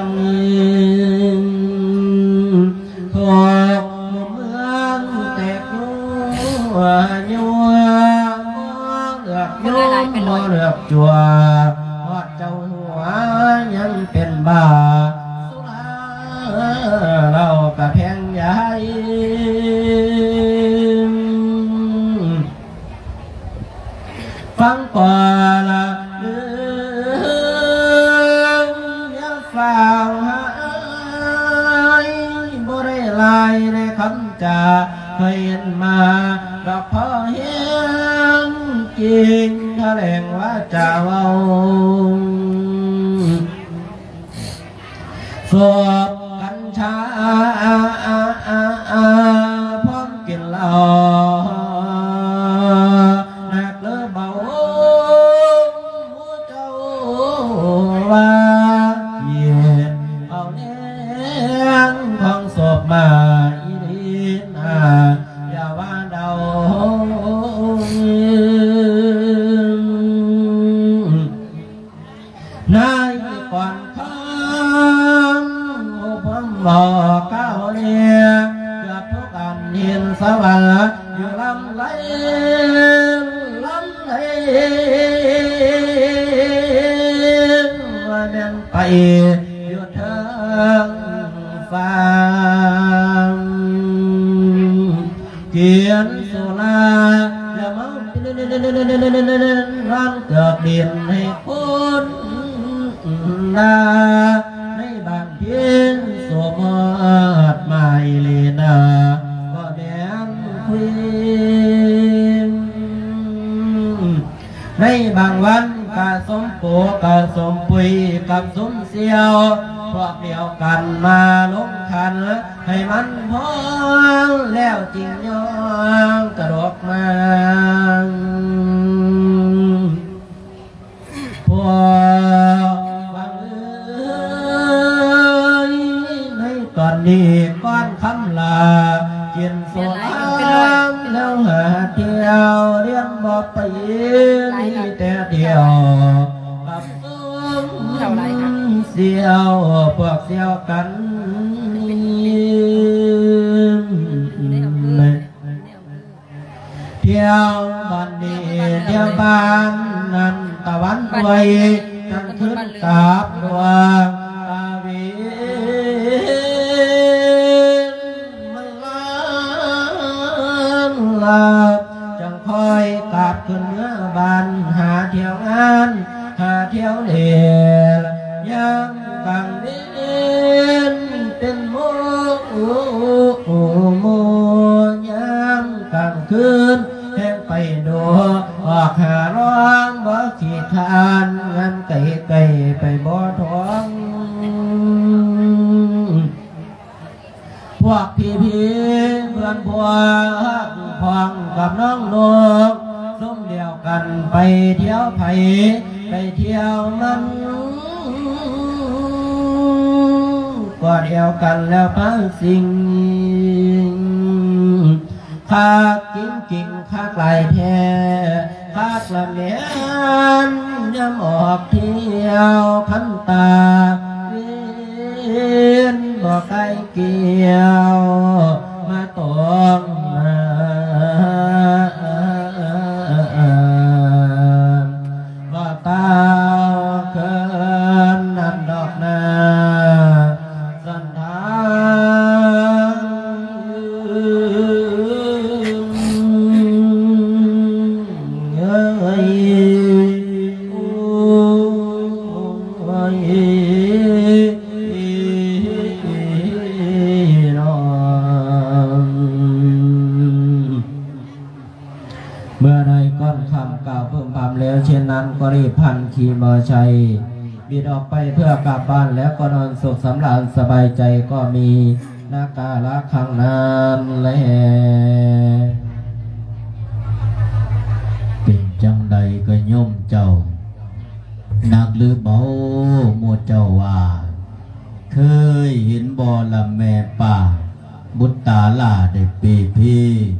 ทั่วเมืองแตกยัวยัวเลือกยุ่งเลือกจัวหอดเจ้าหัวยังเป็นบ้าสุราเรากะแพงใหญ่ฟังก่อนละเรื่องอย่าฝ่าหายบ่ได้ลายในคำจาเคยเห็นมาดอกพอเห็นจริงแถลงว่าจะเว้าสวบกัญชาพร้อมกินเหล้าหนักหรือเบาเจ้าว่าเย็นเอาเลี้ยงของศพมาอีดีนาอย่าว่าเดานายก่อนข้างผมบอกเก้าเนี่ยเกือบทุกอันเห็นสวรรค์อยู่ลำไหลลำไหลว่าแม่นไปอยู่ทางฟ้าเกียนสุราอย่าเมาร้านเกือบเดียนให้คนนาในบางเพียงสมดไม่เลนาก็แดงคุยในบางวันกะสมปูกะสมปุยกับสมเสียวพวกเดียวกันมาลงขันให้มันพอแล้วจริงยองกระดกมาพวกบังเอ้ยในตอนนี้ก้อนคำลากินสวนแล้วหาเที่ยวเรียนบอกไปนี่แต่เดียวกับเสียวพวกเสียวกันเที่ยวบ้านนี้เที่ยวบ้านนั้นตะวันรวยจันขึ้นกับดวงตาวีมันลาจังคอยกลับขึ้นเนื้อบ้านหาเที่ยวงานหาเที่ยวเดียยังกังเดินเป็นโมโมยังกลางคืนแห่งไปดูออกหาร้องบ่ขี้ทานงานไก่ไก่ไปบ่ท้องพวกพี่พี่เพื่อนพวกพองกับน้องนกส้มเดียวกันไปเที่ยวไผ่ไปเที่ยวมันก็เดียวกันแล้วพังสิ่งคากกิ้งกิ่งคากลายแท้คากละเมียนย้ำออกเที่ยวขันตาเวียนบ่ไกลเกี่ยวมาตองมาบ่ตาเกินนั่นดอกนาสันทานเอ้ยโอ้ยก็รีบพันขี่มอชัยบิดออกไปเพื่อกลับบ้านแล้วก็นอนสุขสำราญสบายใจก็มีนาการะข้างนั้นแลเป็นจังใดก็ย่อมเจ้าหนักหรือเบาโมเจ้าว่าเคยเห็นบ่ละแม่ป่าบุตตาลาได้เปพี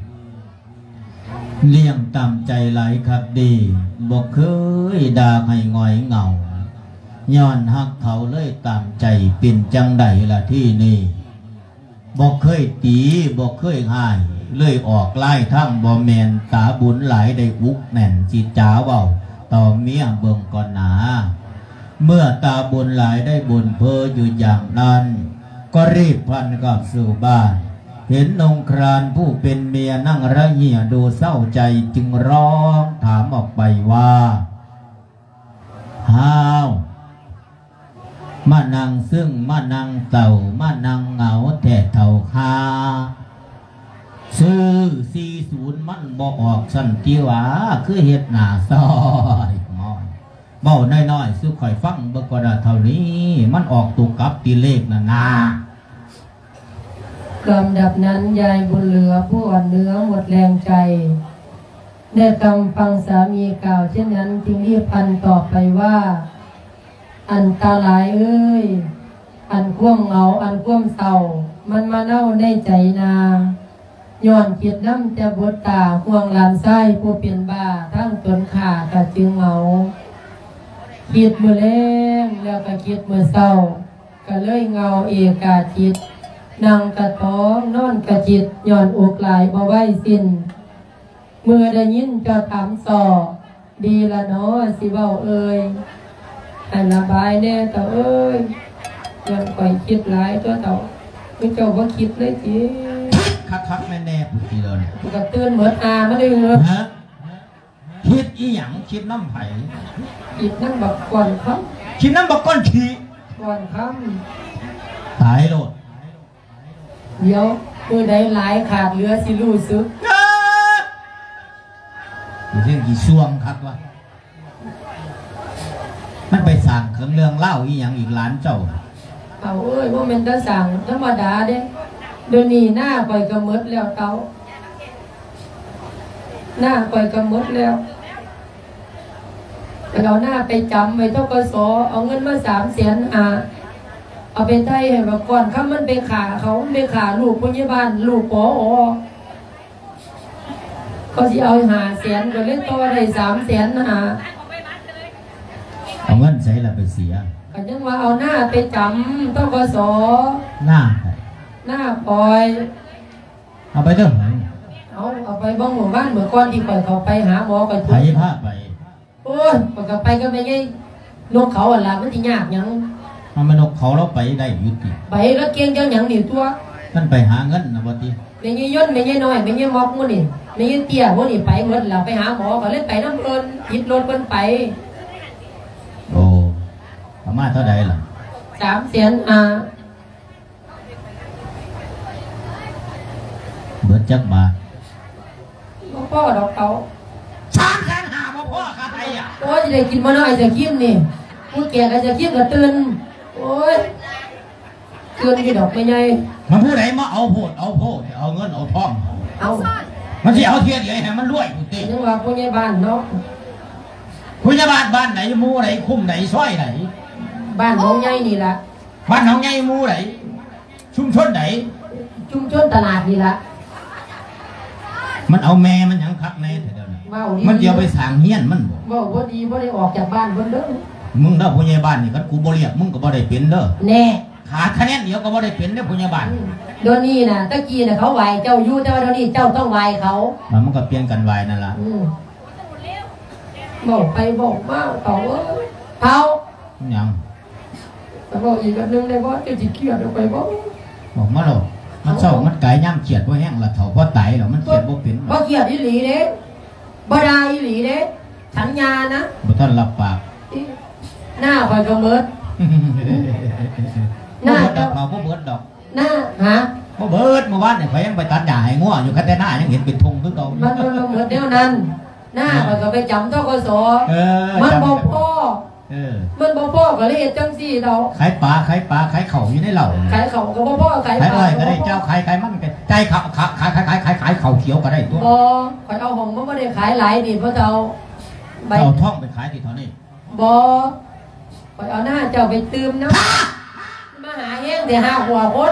เลี้ยงตามใจไหลคักดีบอกเคยด่าให้งอยเงาย้อนหักเขาเลยตามใจเป็นจังใดละที่นี่บอกเคยตีบอกเคยหายเลยออกไล่ทั้งบ่แมนตาบุญไหลได้วุกแน่นจิตจ้าเบาต่อเมียเบิ่งก่อนหนาเมื่อตาบุญไหลได้บุญเพออยู่อย่างนั้นก็รีบพันกับสู่บ้านเห็นนงครานผู้เป็นเมียนั่งระเหี่ยดูเศร้าใจจึงร้องถามออกไปว่าฮ้าวมานั่งซึ่งมานั่งเต่ามานั่งเหงาแท่เท่าคาซื้อสี่ศูนย์มันบอกออกสันติวาคือเฮ็ดหน้าซอยมอนเบ้าน้อยๆซื้อข่อยฟังเบิกกระเท่านี้มันออกตุกกับตีเลขน่ะนาลำดับนั้นยายบุญเหลือผู้อ่อนเนื้อหมดแรงใจได้กำฟังสามีกล่าวเช่นนั้นจึงรีบพันต่อไปว่าอันตาหลายเอ้ยอันคว่ำเหงาอันคว่ำเศร้ามันมาเน่าในใจนาย้อนคิดน้ำจะบดตาห่วงหลานไส้ผู้เปลี่ยนบ้าทั้งตนขากะจึงเหงาคิดมือเล่งแล้วก็คิดมือเศร้าก็เลยเงาเอกาจิตนั่งกระท้องนอนกระจิตย้อนอกหลายบ่ไหวสิ้นเมื่อได้ยินจะถามสอดีละเนาะสิเว้าเอ้ยให้ระบายแน่เต่าเอ้ยยังคอยคิดหลายตัวเต่าไม่เจ้าว่าคิดเลยจีคักคักแน่แน่ปุ๊บทีเลยกระเตือนเหมือนอาไม่ได้เหรอฮะคิดอีหยังคิดน้ำไผ่คิดน้ำบักก่อนครับคิดน้ำบักก้อนขี้ก่อนครับตายโลดเดี๋ยวมือใดหลายขาดเหลือสิรู้สึกเรื่องกี่ช่วงครับวะมันไปสั่งเครื่องเรื่องเล่าอีหยังอีกล้านเจ้าเอาเอ้ยว่ามันจะสั่งธรรมดาเด้เดี๋ยวนี้หน้าปล่อยกระมดแล้วเต้าหน้าปล่อยกระมดแล้วเราหน้าไปจำไว้เท่ากสอเอาเงินมาสามแสนหาเอาไปไทยให้มาก่อนข้ามันไปขาเขาไปขาลูกพยาบาลลูกปอเขาจะเอาหาแสนก็เล่นต่อได้สามแสนหาเอาเงินใช้ละไปเสียก็ยังว่าเอาหน้าไปจำต้องกสอหน้าหน้าปล่อยเอาไปเถอะเอาเอาไปบ้องหมู่บ้านเหมือนก้อนที่ปล่อยเขาไปหาหมอไปไถผ้าไปโอ้ยปล่อยเขาไปก็ไม่ไงนกเขาอะไรมันที่ยากยังมันไม่นกเขาเราไปได้ยุติไปแล้วเกียงจังหยังหนีตัวมันไปหาเงินนะวันที่ไม่ยี่ย่นไม่ยี่น้อยไม่ยี่มอกมุ่นนี่ไม่ยี่เตี้ยมุ่นนี่ไปหมดแล้วไปหาหมอก็เล่นไปน้ำเพลินยิดรถเพิ่นไปโอ้ประมาณเท่าใดล่ะสามแสนอ่าเบิดจักบาทพ่อดอกเขาสามแสนห้าพ่อค่ะไอ้อะโอ้ยจะได้กินมาหน่อยจะกินนี่ผู้แก่ก็จะกินก็ตื่นโอ้ยตื่นกี่ดอกไม่ใหญ่มันผู้ใดมาเอาโพดเอาโพดเอาเงินเอาทองเอามันจะเอาเทียนใหญ่ให้มันรวยกูตียังว่าผู้ใหญ่บ้านเนาะผู้ใหญ่บ้านบ้านไหนมูไหนคุ้มไหนซอยไหนบ้านน้องใหญ่นี่ละบ้านน้องใหญ่มูไหนชุมชนไหนชุมชนตลาดนี่ละมันเอาแม่มันยังคักแน่เดี๋ยวนี้มันเดี๋ยวไปสางเฮี้ยนมันบ่บ่บ่ดีบ่ได้ออกจากบ้านเพิ่นเด้อมึงเด้อผู้ใหญ่บ้านนี่คันกูบ่เรียกมึงก็บ่ได้เป็นเด้อแน่ขาดคะแนนเดียวก็บ่ได้เป็นเด้อผู้ใหญ่บ้านเดี๋ยวนี้น่ะตะกี้น่ะเขาไหวเจ้าอยู่แต่ว่าเดี๋ยวนี้เจ้าต้องไหวเขามันก็เปลี่ยนกันไหวนั่นล่ะอือบอกไปบอกมาเขาเอ้ยเฮาหยังแต่บอกอีกอันนึงได้บ่เจ้าสิเครียดเอาไปบ่บอกมาโลดมันเศร้ามันกายย่ำเขียดบ่แห้งละเถ่าบ่ตายหรอกมันเขียดบ่เป็นบ่เขียดอีหลีเด้บ่ได้อีหลีเด้สัญญานะบ่ท่านรับปากหน้าคอยกระเมิดหน้าดอกเขาบ่เบิดดอกหน้าฮะบ่เบิดเมื่อวานเนี่ยข่อยยังไปตัดหญ้าให้งัวอยู่คันแต่หน้ายังเห็นเป็นธงคือเก่ามันบ่เบิดเดี๋ยวนั้นหน้ามันก็ไปจำทกศเออมันบอกพ่อเออมันบอกพ่อก็เลยจังสี่เราขายปลาขายปลาขายเข่าอยู่ในเหล่าขายเขาก็บอกพ่อขายขายปอ้ลาอยก็ได้เจ้าขายขายมันก็ใจขายขายขายขายขายขายเข่าเขียวก็ได้ตัวบอขายเอาของมันไม่ได้ขายหลายนี่เพราะเราใบเอาท่องไปขายที่เท่านี้บอขายเอาหน้าเจ้าไปตืมนะมาหาแห้งแต่หาหัวคน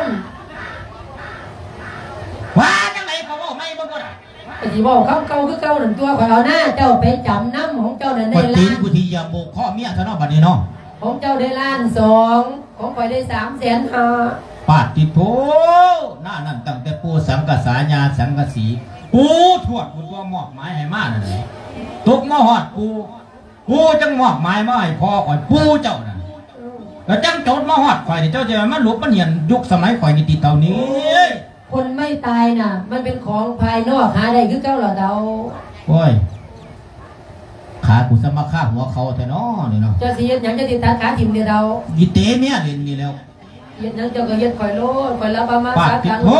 ว่าจังไรเขาบอกไม่บ่บ่ได้ไอ้ที่บอกเขาเก่าคือเก่าหนึ่งตัวขายเอาหน้าเจ้าไปจำน้ำของเจ้านั่นปได้ฏิล้านกูทีอย่าโบกข้อเมียเท่านั้นบัดนี้เนาะของเจ้าได้ล้านสองของข่อยได้สามแสนห้าปาดติโถหน้านั่นตั้งแต่ปูสังกษายาสังกสีปูทวดบุญตัวมอบหมายให้มานั่นแหละตกมาหอดปูปูจังมอบหมายมาให้พ่อข่อยปูเจ้านั่นแล้วจังโจดมาหอดข่อยนี่เจ้าจะมาหลบมันเหียนยุคสมัยข่อยนี่ติดเต่านี้คนไม่ตายน่ะ มันเป็นของภายนอกหาได้คือเก่าเหรอเดาโอ้ยขากูสมาฆ่าหัวเขาแต่น้อนี่เนาะเจ้าสิเฮ็ดหยังจะติดตาขาถิ่มเดียวเดายีเตเมียเล่นนี่แล้วเฮ็ดหยังเจ้าก็เฮ็ดข่อยโลดข่อยรับประมาณปาดสาติกันโถ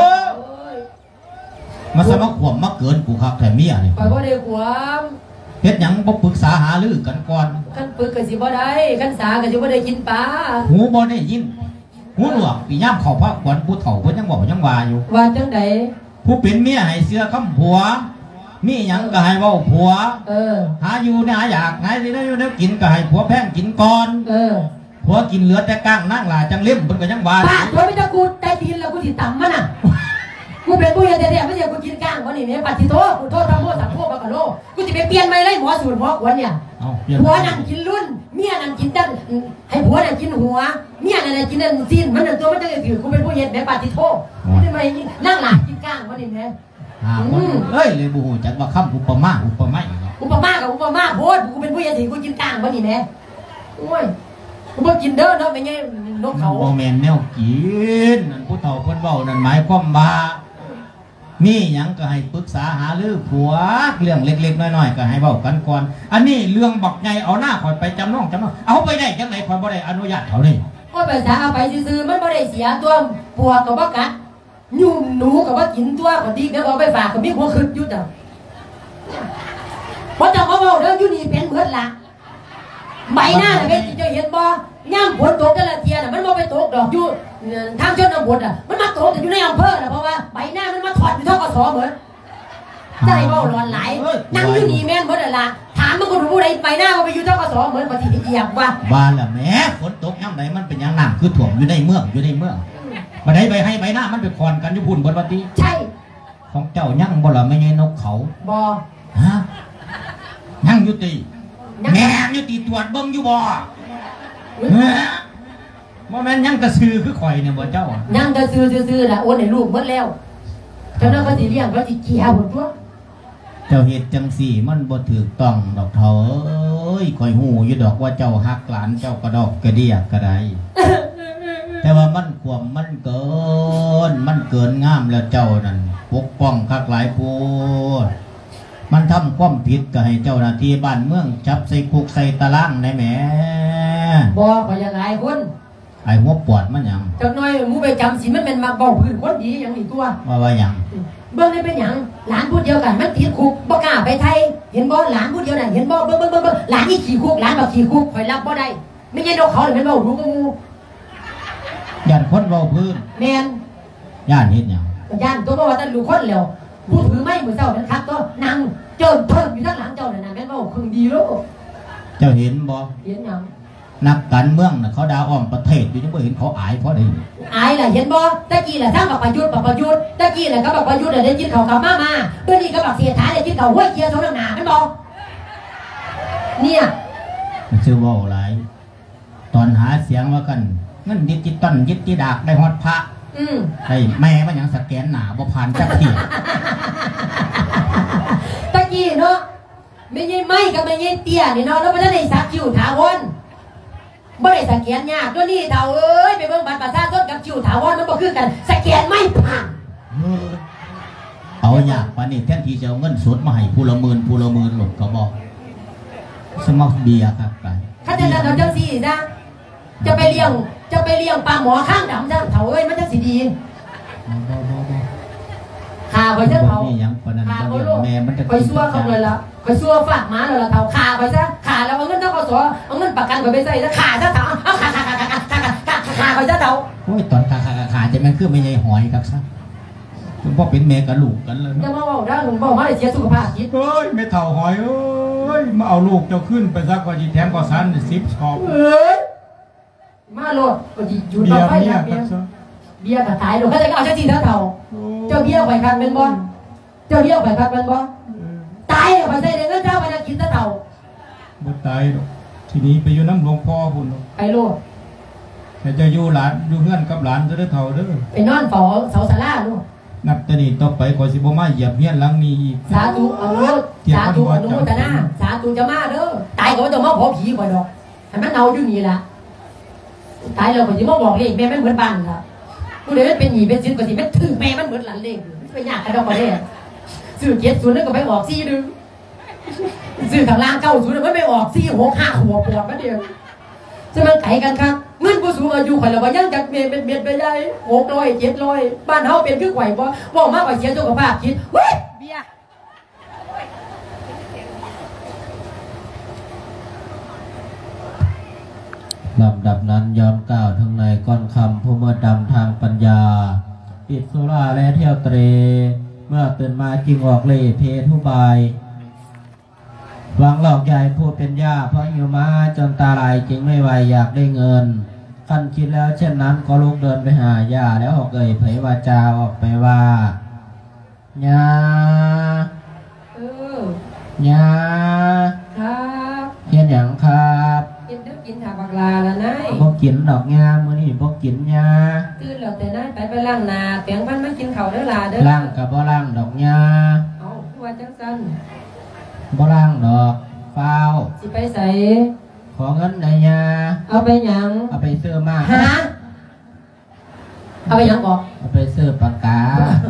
มาสมัครขวมมาเกินกูครับแต่เมียนี่ข่อยบ่ได้ขวามเฮ็ดหยังบ่ปรึกษาหารือกันก่อนคันปึกก็สิบ่ได้คันสาก็สิบ่ได้กินปลาหูบ่ได้ยินหูหนวกปีย่ามเข้าพระขวัญผู้เฒ่าเพิ่นยังบอกยังว่าอยู่ว่าจังได๋ผู้เป็นเมียให้เสื้อคำผัวมีหยังก็ให้เว้าผัวเออหาอยู่เนี่ยหาอยากหาสิได้อยู่เนี่ยกินก็ให้ผัวแพงกินก่อนเออผัวกินเหลือแต่ก้างนั่งหลาจังเล่มเพิ่นก็ยังว่าป้าตัวไม่ตะกูใต้ตีนแล้วกูสิต่ำมันน่ะกูเป็นผู้ใหญ่แท้ๆไม่ใช่กูกินก้างบ่นี่แม่ปัดสิโทษกูโทษทำโทษสังโทษบักกะโลกูสิไปเปลี่ยนใหม่เลยหมอสูตรหมอขวัญเนี่ยเอาเปลี่ยนผัวนั่งกินรุ่นเมียนั่งกินดันให้ผัวนั่งกินหัวเมียนั่งกินนั่นซีนมันนั่นตัวมันจะถือกูเป็นผู้เฮ็ดแม่ปาติโทกูได้มานั่งหลากินก้างวะนี่แม่หาคนเอ้ยเลยบ่ฮู้จักว่าคำอุปมาอุปไมยเนาะอุปมากับอุปมาโพดกูเป็นผู้เฮ็ดสิกูกินก้างวะนี่แม่โอ้ยกูบ่กินเด้อเนาะไม่ไงนกเขาบ่แม่นแนวกินนั่นผู้เฒ่าเพิ่นเว้านั่นหมายความว่ามีหยังก็ให้ปรึกษาหารือผัวเรื่องเล็กๆน้อยๆก็ให้เว้ากันก่อนอันนี้เรื่องบักใหญ่เอาหน้าข่อยไปจำนองจำนองเอาไปได้จังได๋ข่อยบ่ได้อนุญาตเขานี่โอ้ยภาษาเอาไปซื่อๆมันบ่ได้เสียตัวปัวก็บ่กัดยุ่มหนูก็บ่กินตัวก็ดีแล้วเอาไปฝากก็มีหัวขึ้นอยู่จ้ะบ่ต้องมาเว้าเด้ออยู่นี่เป็นเบิดล่ะใบหน้าน่ะเฮ็ดสิเจ้าเห็นบ่ย่ามฝนตกแต่ละเที่ยน่ะมันบ่ไปตกดอกอยู่ทางชนบทอ่ะมันมาตกแต่อยู่ในอำเภอน่ะเพราะว่าใบหน้ามันมาถอดอยู่ทกสเหมือนใจเว้าร้อนหลายนั่งอยู่นี่แม่นเบิดล่ะถามมันคนผู้ใดใบหน้าว่าไปอยู่ทกสเหมือนบ่สิเหยียบว่าบ้านละแหม่ฝนตกยามใดมันเป็นหยังน้ำคือท่วมอยู่ในเมืองอยู่ในเมืองบ่ได้ใบให้ใบหน้ามันไปคอนกันอยู่พุ่นเบิดว่าติใช่ของเจ้ายังบ่ล่ะไม่ใช่นกเขาบ่ฮะยังอยู่ติแม่อยู่ติตรวจเบิ่งอยู่บ่เฮ้อบ่แม่นยังกระซือคือข่อยเนี่ยบ่เจ้ายังจะซื้อซื้อๆล่ะโอนให้ลูกหมดแล้วเจ้านั้นก็สิเลี้ยงก็สิเกลียหมดตัวเจ้าเฮ็ดจังสี่มันบ่ถูกต้องดอกเฒ่าเอ้ยข่อยฮู้อยู่ดอกว่าเจ้าฮักหลานเจ้ากระดอกกระเดียกกระได แต่ว่ามันความมันเกินมันเกินงามแล้วเจ้านั่นปกป้องคักหลายโพดมันทำความผิดก็ให้เจ้าหน้าที่บ้านเมืองจับใส่คุกใส่ตารางได้แหมบ่ก็ยังไงคนไอ้หัวปวดมันหยังจักหน่อยหมูไปจำสิมันเป็นมาเบาพื้นคนดีอย่างนี้ตัวว่าว่าหยังเบิ่งได้เป็นหยังหลานพูดเดียวกันมันติดคุกบ่กล้าไปไทยเห็นบ่หลานพูดเดียวน่ะเห็นบ่เบิ่งเบิ่งเบิ่งเบิ่งหลานนี่ขี่คุกหลานบ่ขี่คุกข่อยรับบ่ได้ไม่ใช่นกเขาเลยมันเว้ารู้กับงูย่านคนเว้าพื้นแม่นย่านเฮ็ดหยังย่านตัวบ่ว่าแต่ลูกคนแล้วผู้ถือไม้มื้อเช้านั้นคักตัวนั่งเจิมเพิ่มอยู่ข้างหลังเจ้านั่นน่ะแม่นเว้าครึ่งดีโลเจ้าเห็นบ่เห็นหยังนักการเมืองน่ะเขาด่าอ้อมประเทศอยู่ยังบ่เห็นเขาอายเพราะใดอายล่ะเห็นบ่ตะกี้ล่ะทางบักประยุทธ์บักประยุทธ์ตะกี้ล่ะก็บักประยุทธ์ได้กินข้าวกับมามาเดี๋ยวนี้ก็บักเสียฐานได้กินข้าวห้วยเกียร์โซนหน้าแม่นบ่เนี่ยมันชื่อเว้าหลายตอนหาเสียงว่ากันเงินดิจิตอลยึดจิดากได้ฮอดพระอืมได้แม่มันหยังสแกนหน้าบ่ผ่านจักทีตะกี้เนาะไม่ใช่ไม้กับไม่ใช่เตี้ยนี่เนาะแล้วมันได้สักคิวถาวรบ่ได้สแกนยากตัวนี้เฒ่าเอ้ยไปเบิ่งบัตรประชาชนกับคิวถาวรมันบ่คือกันสแกนไม่ผ่านเอาอยากปานนี้แทนที่จะเอาเงินสดมาให้ผู้ละหมื่นผู้ละหมื่นหลดก็บอกสมัครเบียร์ครับไปถ้าจะนั้นเอาจังซี่ซะจะไปเลี้ยงจะไปเลี้ยงปลาหมอข้างดำซะเฒ่าเอ้ยมันจังสิดีขาไปซะเท่ายังปนันขาก็เขาเลี้ยลูงกแม่มันจะไปซัวเขาเลยละไปซัวฝากม้าเลยละเท่าขาไปซะขาแล้วเอาเงินเท่าเขาสอเอาเงินประกันไปใส่ซะขาซะเท่าเอาขาขาขาขาขาขาขาไปซะเท่าโอ้ยตอนขาขาขาจะมันคือไม่ใช่หอยครับซะคุณพ่อเป็นแม่กับลูกกันเลยจะมาบอกได้หลวงบอกมาเลยเสียสุขภาพจิตเอ้ยไม่เท่าหอยเอ้ยมาเอาลูกเจ้าขึ้นไปซักก่อนจีแถมก่อสันสิบชอบเอ้ยมาโลดก็ดีอยู่ต่อไปนะเบียร์เบียร์กับตายโลดเขาจะเอาเจ้าจีเท่าเท่าเจ้าเบี้ยไปครับเป็นบอลเจ้าเบี้ยไปครับเป็นบอลตายไปใส่เงินเจ้าไปจะกินเท่าเท่าบ่ตายหรอกทีนี้ไปอยู่น้ำหลวงพ่อพุ่นไปโลดแต่จะอยู่หลานอยู่เพื่อนกับหลานจะได้เท่าเด้อไปนอนเฝ้าเสาศาลาลูกนับแต่นี้ต่อไปขอสิบ่มาเหยียบเฮียนหลังนี้อีกสาธุอนุโมทสาธุอนุโมทนาสาธุจะมาเด้อตายก็ไม่ต้องมาขอผีก่อนดอกให้มันเอาอยู่นี่แหละตายแล้วก็จะมาบอกเลขแม่มันเหมือนบ้านละผู้ใดมันเป็นหนีเป็นสินก็สิเป็นถือแม่มันเหมือนหลานเลขไปยากกันดอกก็ได้ซื้อเจ็ดศูนย์นั่นก็ไปออกสี่ดึงซื้อข้างล่างเก้าศูนย์มันไม่ออกสี่หกห้าหัวปวดมาเดียวจะมันไก่กันครับเงินผู้สูงอายุข่อยละว่ายังจากเมียเป็นเมียไปได้หกร้อยเจ็ดร้อยบ้านเฮาเป็นคือข่อยบ่บอกมากกว่าเสียสุขภาพคิดเว้ยเบียร์ลำดับนั้นย้อนก้าวทั้งในก้อนคำผู้เมื่อดำทางปัญญาปิดสุราและเที่ยวเตรเมื่อตื่นมาจึงออกเล่เพทุบายหวังหลอกใหญ่ผู้เป็นย่าเพราะอยู่มาจนตาลายจึงไม่ไหวอยากได้เงินขั้นคิดแล้วเช่นนั้นก็ลุกเดินไปหาย่าแล้วออกเอ่ยเผยวาจาออกไปว่าย่าเออย่าครับเขียนอย่างครับกินเด้อกินถาบักลาละนายบ่กินดอกย่ามื้อนี้บ่กินย่าตื่นแล้วแต่นายไปไปล้างหน้าแปรงฟันมากินข้าวเด้อล่ะเด้อล้างกับบ่ล้างดอกย่าเอาว่าจังซั่นบ่ล้างดอกเฝ้าสิไปใส่ขอเงินหน่อยย่าเอาไปหยังเอาไปซื้อมาหาเอาไปหยังก่อนเอาไปซื้อปากกา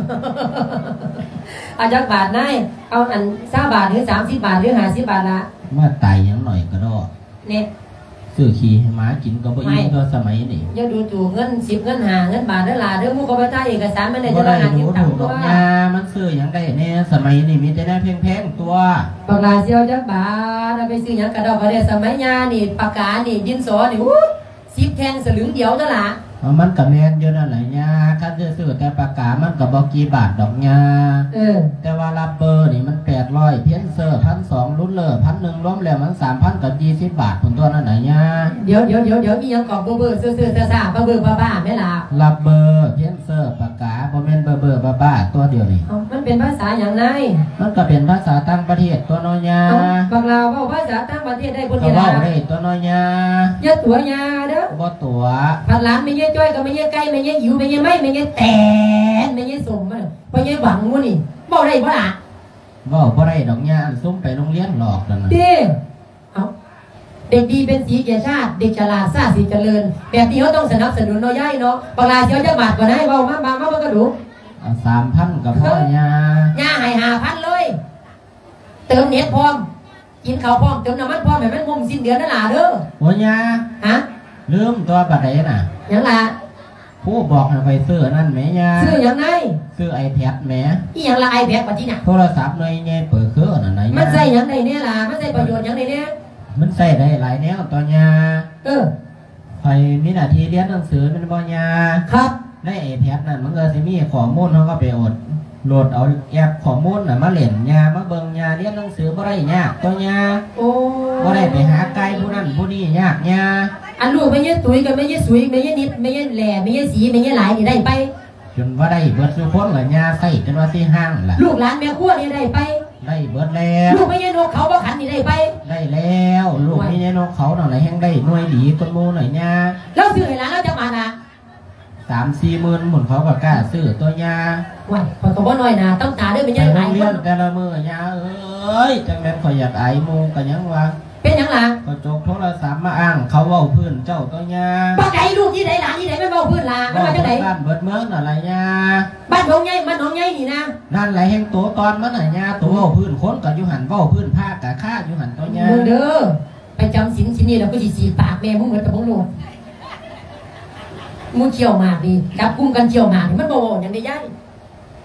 เอาจักบาทนายเอาอันสามบาทหรือสามสิบบาทหรือห้าสิบบาทละมาตายหยังหน่อยก็ดอกเนี่ยซื้อขี้ให้หมากินก็บ่อิ่มก็สมัยนี้อย่าดูถูกเงินสิบเงินหาเงินบาทเด้อล่ะเด้อหมู่ก็ไปถ่ายเอกสารมันได้บ่จะได้มาหาดูกินตังถูกค์ดตัอวกย่ามันซื้อหยังได้แน่สมัยนี้มีแต่ได้แพงๆตัวปากกาเสียวจักบาทเอาไปซื้อหยังกระดอกกระเดียสมัยยานี่ปากกานี่ดินสอนี่อู้สิบแทงสลึงเดียวนั่นล่ะมันก็แม่นอยู่นั่นแหละย่าคันซื้อแต่ปากกามันก็บ่กี่บาทดอกย่าเออแต่ว่ารับเบอร์นี่มันแปดร้อยเพี้ยนเซอร์พันสองรุ่นเลอร์พันหนึ่งรวมแล้วมันสามพันกับยี่สิบบาทผลตัวนั่นไหนเนี่ยเดี๋ยวเดี๋ยวเดี๋ยวเดี๋ยวมีหยังกอบเบอร์เบอร์ซื่อๆซ่าๆเบอร์เบอร์บ้าๆแม่ล่ะรับเบอร์เพี้ยนเซอร์ปากกาโมเมนเบอร์เบอร์บ้าๆตัวเดียวนี่เอ้ามันเป็นภาษาอย่างไรมันก็เป็นภาษาต่างประเทศตัวน้อยยาเอ้าบางลาวเว้าภาษาต่างประเทศได้คนก็เดียวเว่าล่ะได้ตัวน้อยยาอย่าตัวยาเด้อบ่ตัวผัดหลานไม่เงี้ยจ้อยก็ไม่เงี้ยไก่ไม่เงี้ยหิวไม่เงี้ยไม่ไม่เงี้ยแตนไม่เงี้ยสมมันไม่เงี้ยหวังวะนี่บ่ได้บ่ล่ะเว่าบ่ได้ดอกยาซุ่มไปโรงเรียนหลอกนั่นน่ะเด้เอ้าเด็กดีเป็นสีเกียรติชาติเด็กฉลาดซ่าสีเจริญแบบนี้เขาต้องสนับสนุนเนาะย่ายเนาะบางลาเสียวจะบาดกว่านั้นเว้ามาบางมามันก็ดูสามพันกับพ่อยาย่าให้หาพันเลย เติมเน็ตพร้อม กินข้าวพร้อมเติมน้ำมันพร้อมให้มันมุมสิ้นเดือนนั่นล่ะเด้อโอ้ยาฮะลืมตัวบัตรไหนน่ะยังล่ะผู้บอกให้ไปซื้อนั่นแหมยาซื้อยังไงซื้อไอแพดแหมอีหยังละไอแพดปะที่น่ะโทรศัพท์หน่อยไงเปิดเครื่องน่ะไหนมันใส่ยังไงเนี่ยล่ะมันใส่ประโยชน์ยังไงเนี่ยมันใส่ได้หลายแนวตัวยาเออใครมีหน้าที่เรียนหนังสือมันบ่ยาครับได้ไอแพดนั่นมันก็สิมีข้อมูลเขาก็ไปอดโหลดเอาแอปข้อมูลน่ะมาเล่นยามาเบิ่งยาเรียนหนังสือบ่ได้ยากตัวยาโอ้บ่ได้ไปหาไกลผู้นั้นผู้นี้ยากยาอันลูกไม่เงี้ยตุ๋ยกับไม่เงี้ยสุยไม่เงี้ยนิดไม่เงี้ยแหล่ไม่เงี้ยสีไม่เงี้ยหลายนี่ได้ไปจนว่าได้เบิดสุคนละยาใส่จนว่าสิห้างล่ะลูกหลานแม่ขั้วนี่ได้ไปได้เบิดแล้วลูกไม่เงี้ยนกเขาบ่ขันนี่ได้ไปได้แล้วลูกนี่แน่นอนเขาหน่อยแห่งได้หน่วยดีคนหมู่หน่อยยาแล้วซื้อให้หลานเราจะมานะสามสี่หมื่นหมุนเขาก็กล้าซื้อตัวยาว้ายพอตัวบ่น้อยนะต้องตาด้วยไม่ไปใช่โรหลายงเรีคยนนแต่ละมื้อยาเอ้ยจังแม่นข่อยอยากอายหมู่ก็ยังว่าเป็นยังล่ะก็จกโทรศัพท์มาอ้างเขาเว้าพื้นเจ้าตัวยาบ้านไหนลูกที่ไหนหลานที่ไหนไม่เบาพื้นล่ะมันเว้ามาจากไหนบ้านเบิดเมืองอะไรยาบ้านน้องใหญ่บ้านน้องใหญ่นี่นะนั่นแหละแห่งตัวตอนมันน่ะยาตัวเว้าพื้นคนก็อยู่หันเว้าพื้นผ้ากะค่าอยู่หันตัวยามึงเด้อไปจำสินสินนี่แล้วก็สิสีปากแม่มึงเหมือนกับมึงโลดมึงเขี่ยวหมากดิจับกุมกันเขี่ยวหมากนี่มันบ่บ่อย่างได้ย่าย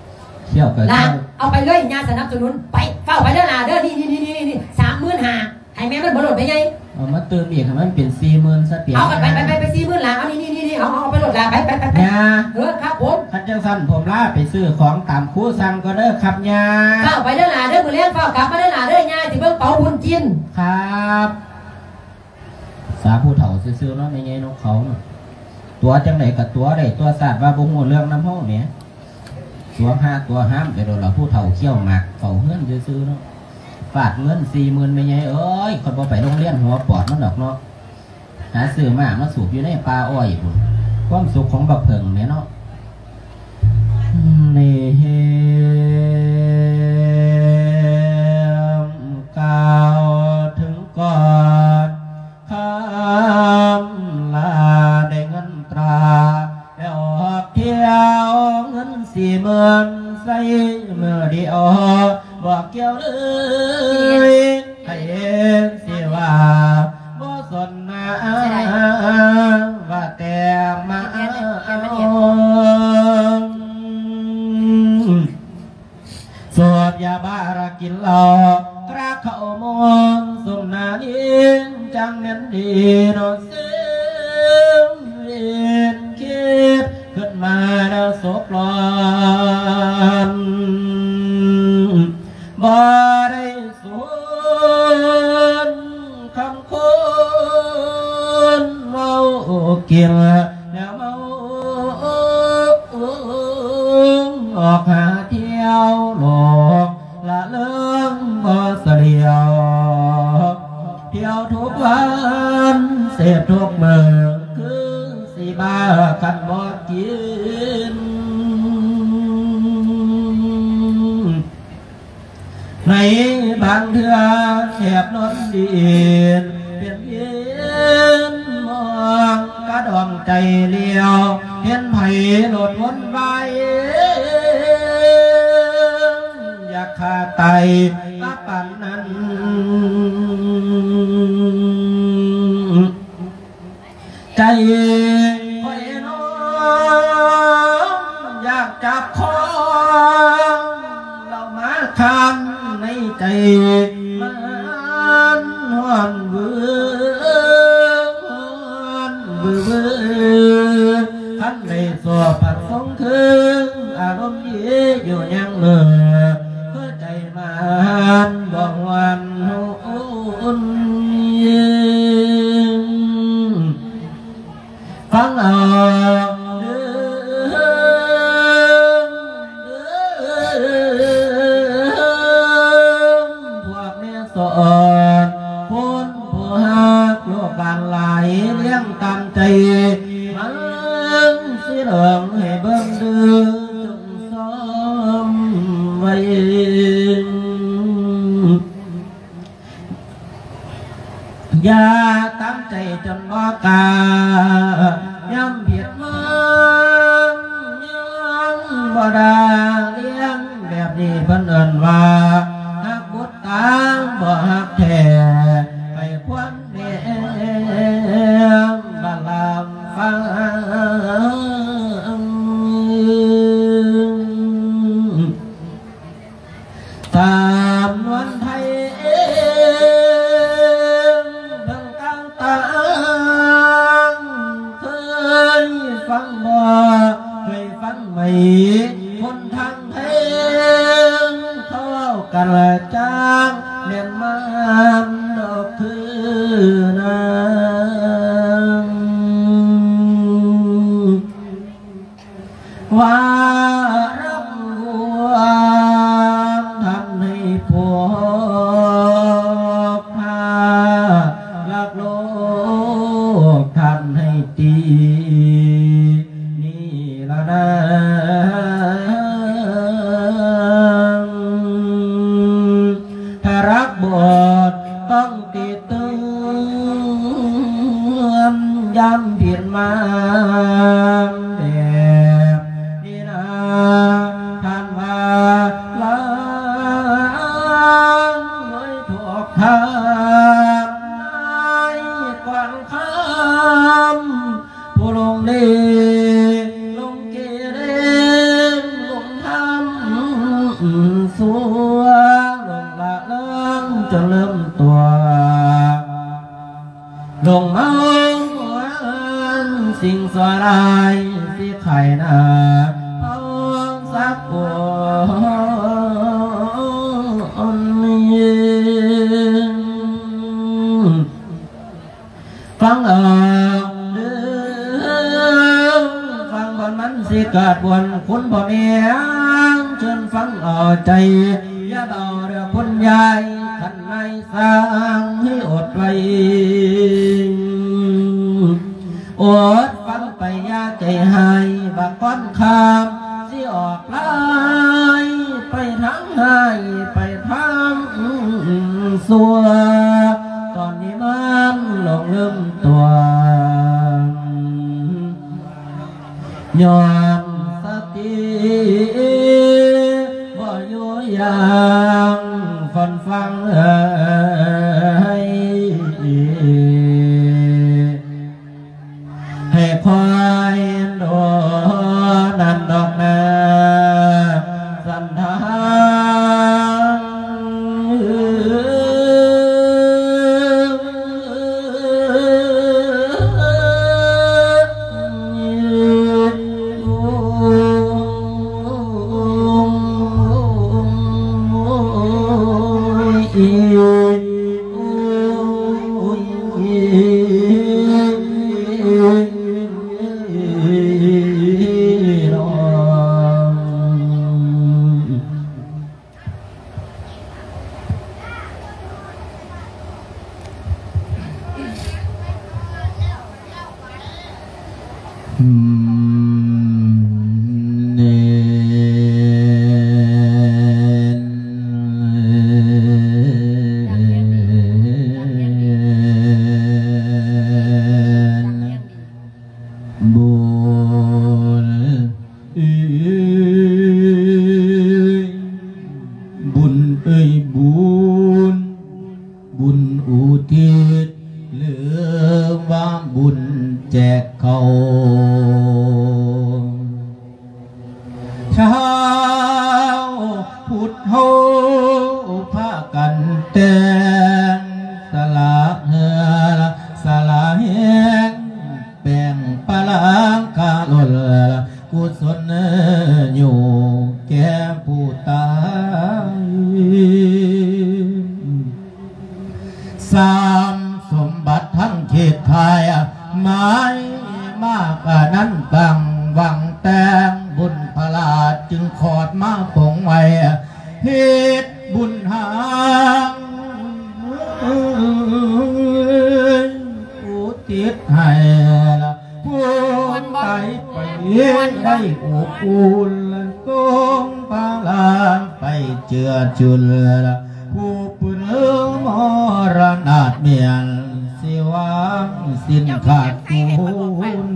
เที่ยวกันลาเอาไปเลยยาสนับสนุนไปเฝ้าไปเด้อลาเด้อนี่นี่นี่นี่นี่สามหมื่นห้าให้แม่มันบรดไปไงเอามาเติมอีกให้มันเป็นสี่หมื่นซะเปียกเอากันไปไปไปไปสี่หมื่นลาเอานี่นี่นี่เอาเอาไปโหลดลาไปไปไปไปเออครับผมขันจังสันผมลาไปซื้อของตามคู่สั่งก็เด้อครับยาเฝ้าไปเด้อลาเด้อมือเลี้ยงเฝ้ากลับมาเด้อลาเด้อยาสิเบิ่งเป๋าบุญจินครับสาผู้เฒ่าซื้อๆเนาะไม่ไงนกเขาตัวจังไหนกับตัวใดตัวศาสตร์ว่าบุ้งหัวเรื่องน้ำห้องเนี่ยตัวห้าตัวห้ามไปโดนเราผู้เฒ่าเขี้ยวหมากเฝ้าเงื่อนซื้อๆเนาะฝากเงินสี่หมื่นไม่ไงเอ้ยคนพอไปโรงเรียนหัวปอดมันดอกเนาะหาซื้อมากมาสูบอยู่ในปลาอ้อยบุญความสุขของบักเพิงเนี่ยเนาะในเฮมกล่าวถึงก่อนคำลาได้เงินตราแล้วออกเที่ยวเงินสี่หมื่นใส่เมื่อเดียวบอกเกี่ยวเลยให้เห็นสิว่าบ่สนนะว่าแต่มาสวดยาบ้ารักกินเหล้ากระเข้ามองสมนานินจังเน้นดีโนเสียงเรียนคิดขึ้นมาแล้วโศกลอนบ่ได้สวนคำคนเมาเกี่ยวแล้วเมาออกหาเที่ยวหลอกละเลิงบ่เสียวเที่ยวทุกวันเสพทุกมื้อคือสิบ้าคันบ่กินในบางเทื่อแคบนอนดินเป็นเย็นมองกระดองใจเลี้ยวเห็นไผ่โหลดวนไปอยากขาดไตตาปันนั้นใจคอยน้องอยากจับคอเรามาคันในใจมันหวนเบื่อเบื่อท่านในสัวผัดสงคืนอารมณ์ดีอยู่ยังเหลือเพื่อใจมันบอกวันหุ่นฟังเอาพวกเนี้ยสอนพ้นผู้หักโลกการไหลเลี้ยงตามใจมันสิเหลืองให้เบิ่งดื้อจงซ้อมไว้อย่าตั้งใจจนบ่กล้าย้ำเบียดมันยังบ่ได้เลี้ยงแบบนี้เพิ่นเอิ้นว่าฮักบุตรตางบ่ฮักแท้ไปควันแนมบาลามฟังตามวันไทยฟังบ่เคยฟังไหมคนทางเพลงเขาเล่ากันละจางเนียนมันดอกคือนาว่ารักวัวทำให้พวกพาลักโลกทำให้ตีถ้ารักบทต้องติดเตือนย้ำผิดมาแบบนี้นะท่านว่าล้างโดยถูกทางในกว้างคำผู้ลงดีลงเกเรลงทำสิ่งสลายสิไข่นาเอาสักบัวนี้ฟังเอาฟังบนมันสิเกิดบนคุณพ่อเมียงเชิญฟังเอาใจอย่าต่อเรือคุณยายขันในสร้างให้อดไว้อดฟังไปยาใจหายบักก้อนคำสิออกลายไปทั้งหายไปทั้งสัวตอนนี้มันหลงลืมตัวยอมสติบ่อยู่ยังฟันฟังเอ่ยให้คอยโดนันดอกนาสันทางจุลผู้ปืนมรณาเมียนสิวังสิ้นขาดคุณ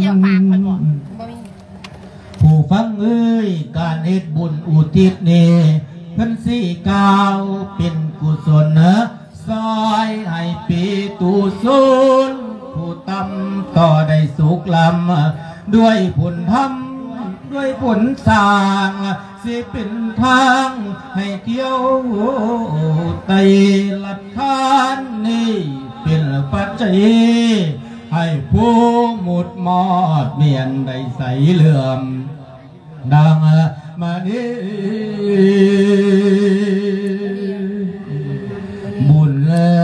ผู้ฟังเอ้ยการเฮ็ดบุญอุทิศนี้เพิ่นสี่ก้าวเป็นกุศลนะซอยให้ปีตูซุนผู้ตำต่อได้สุขลำด้วยผลธรรมด้วยผลสร้างสิเป็นทางให้เที่ยวไตลัดทานนี่เป็นปัจจัยให้ผู้หมุดมอดเมียนได้ใสเหลื่อมดังมานี้บุญ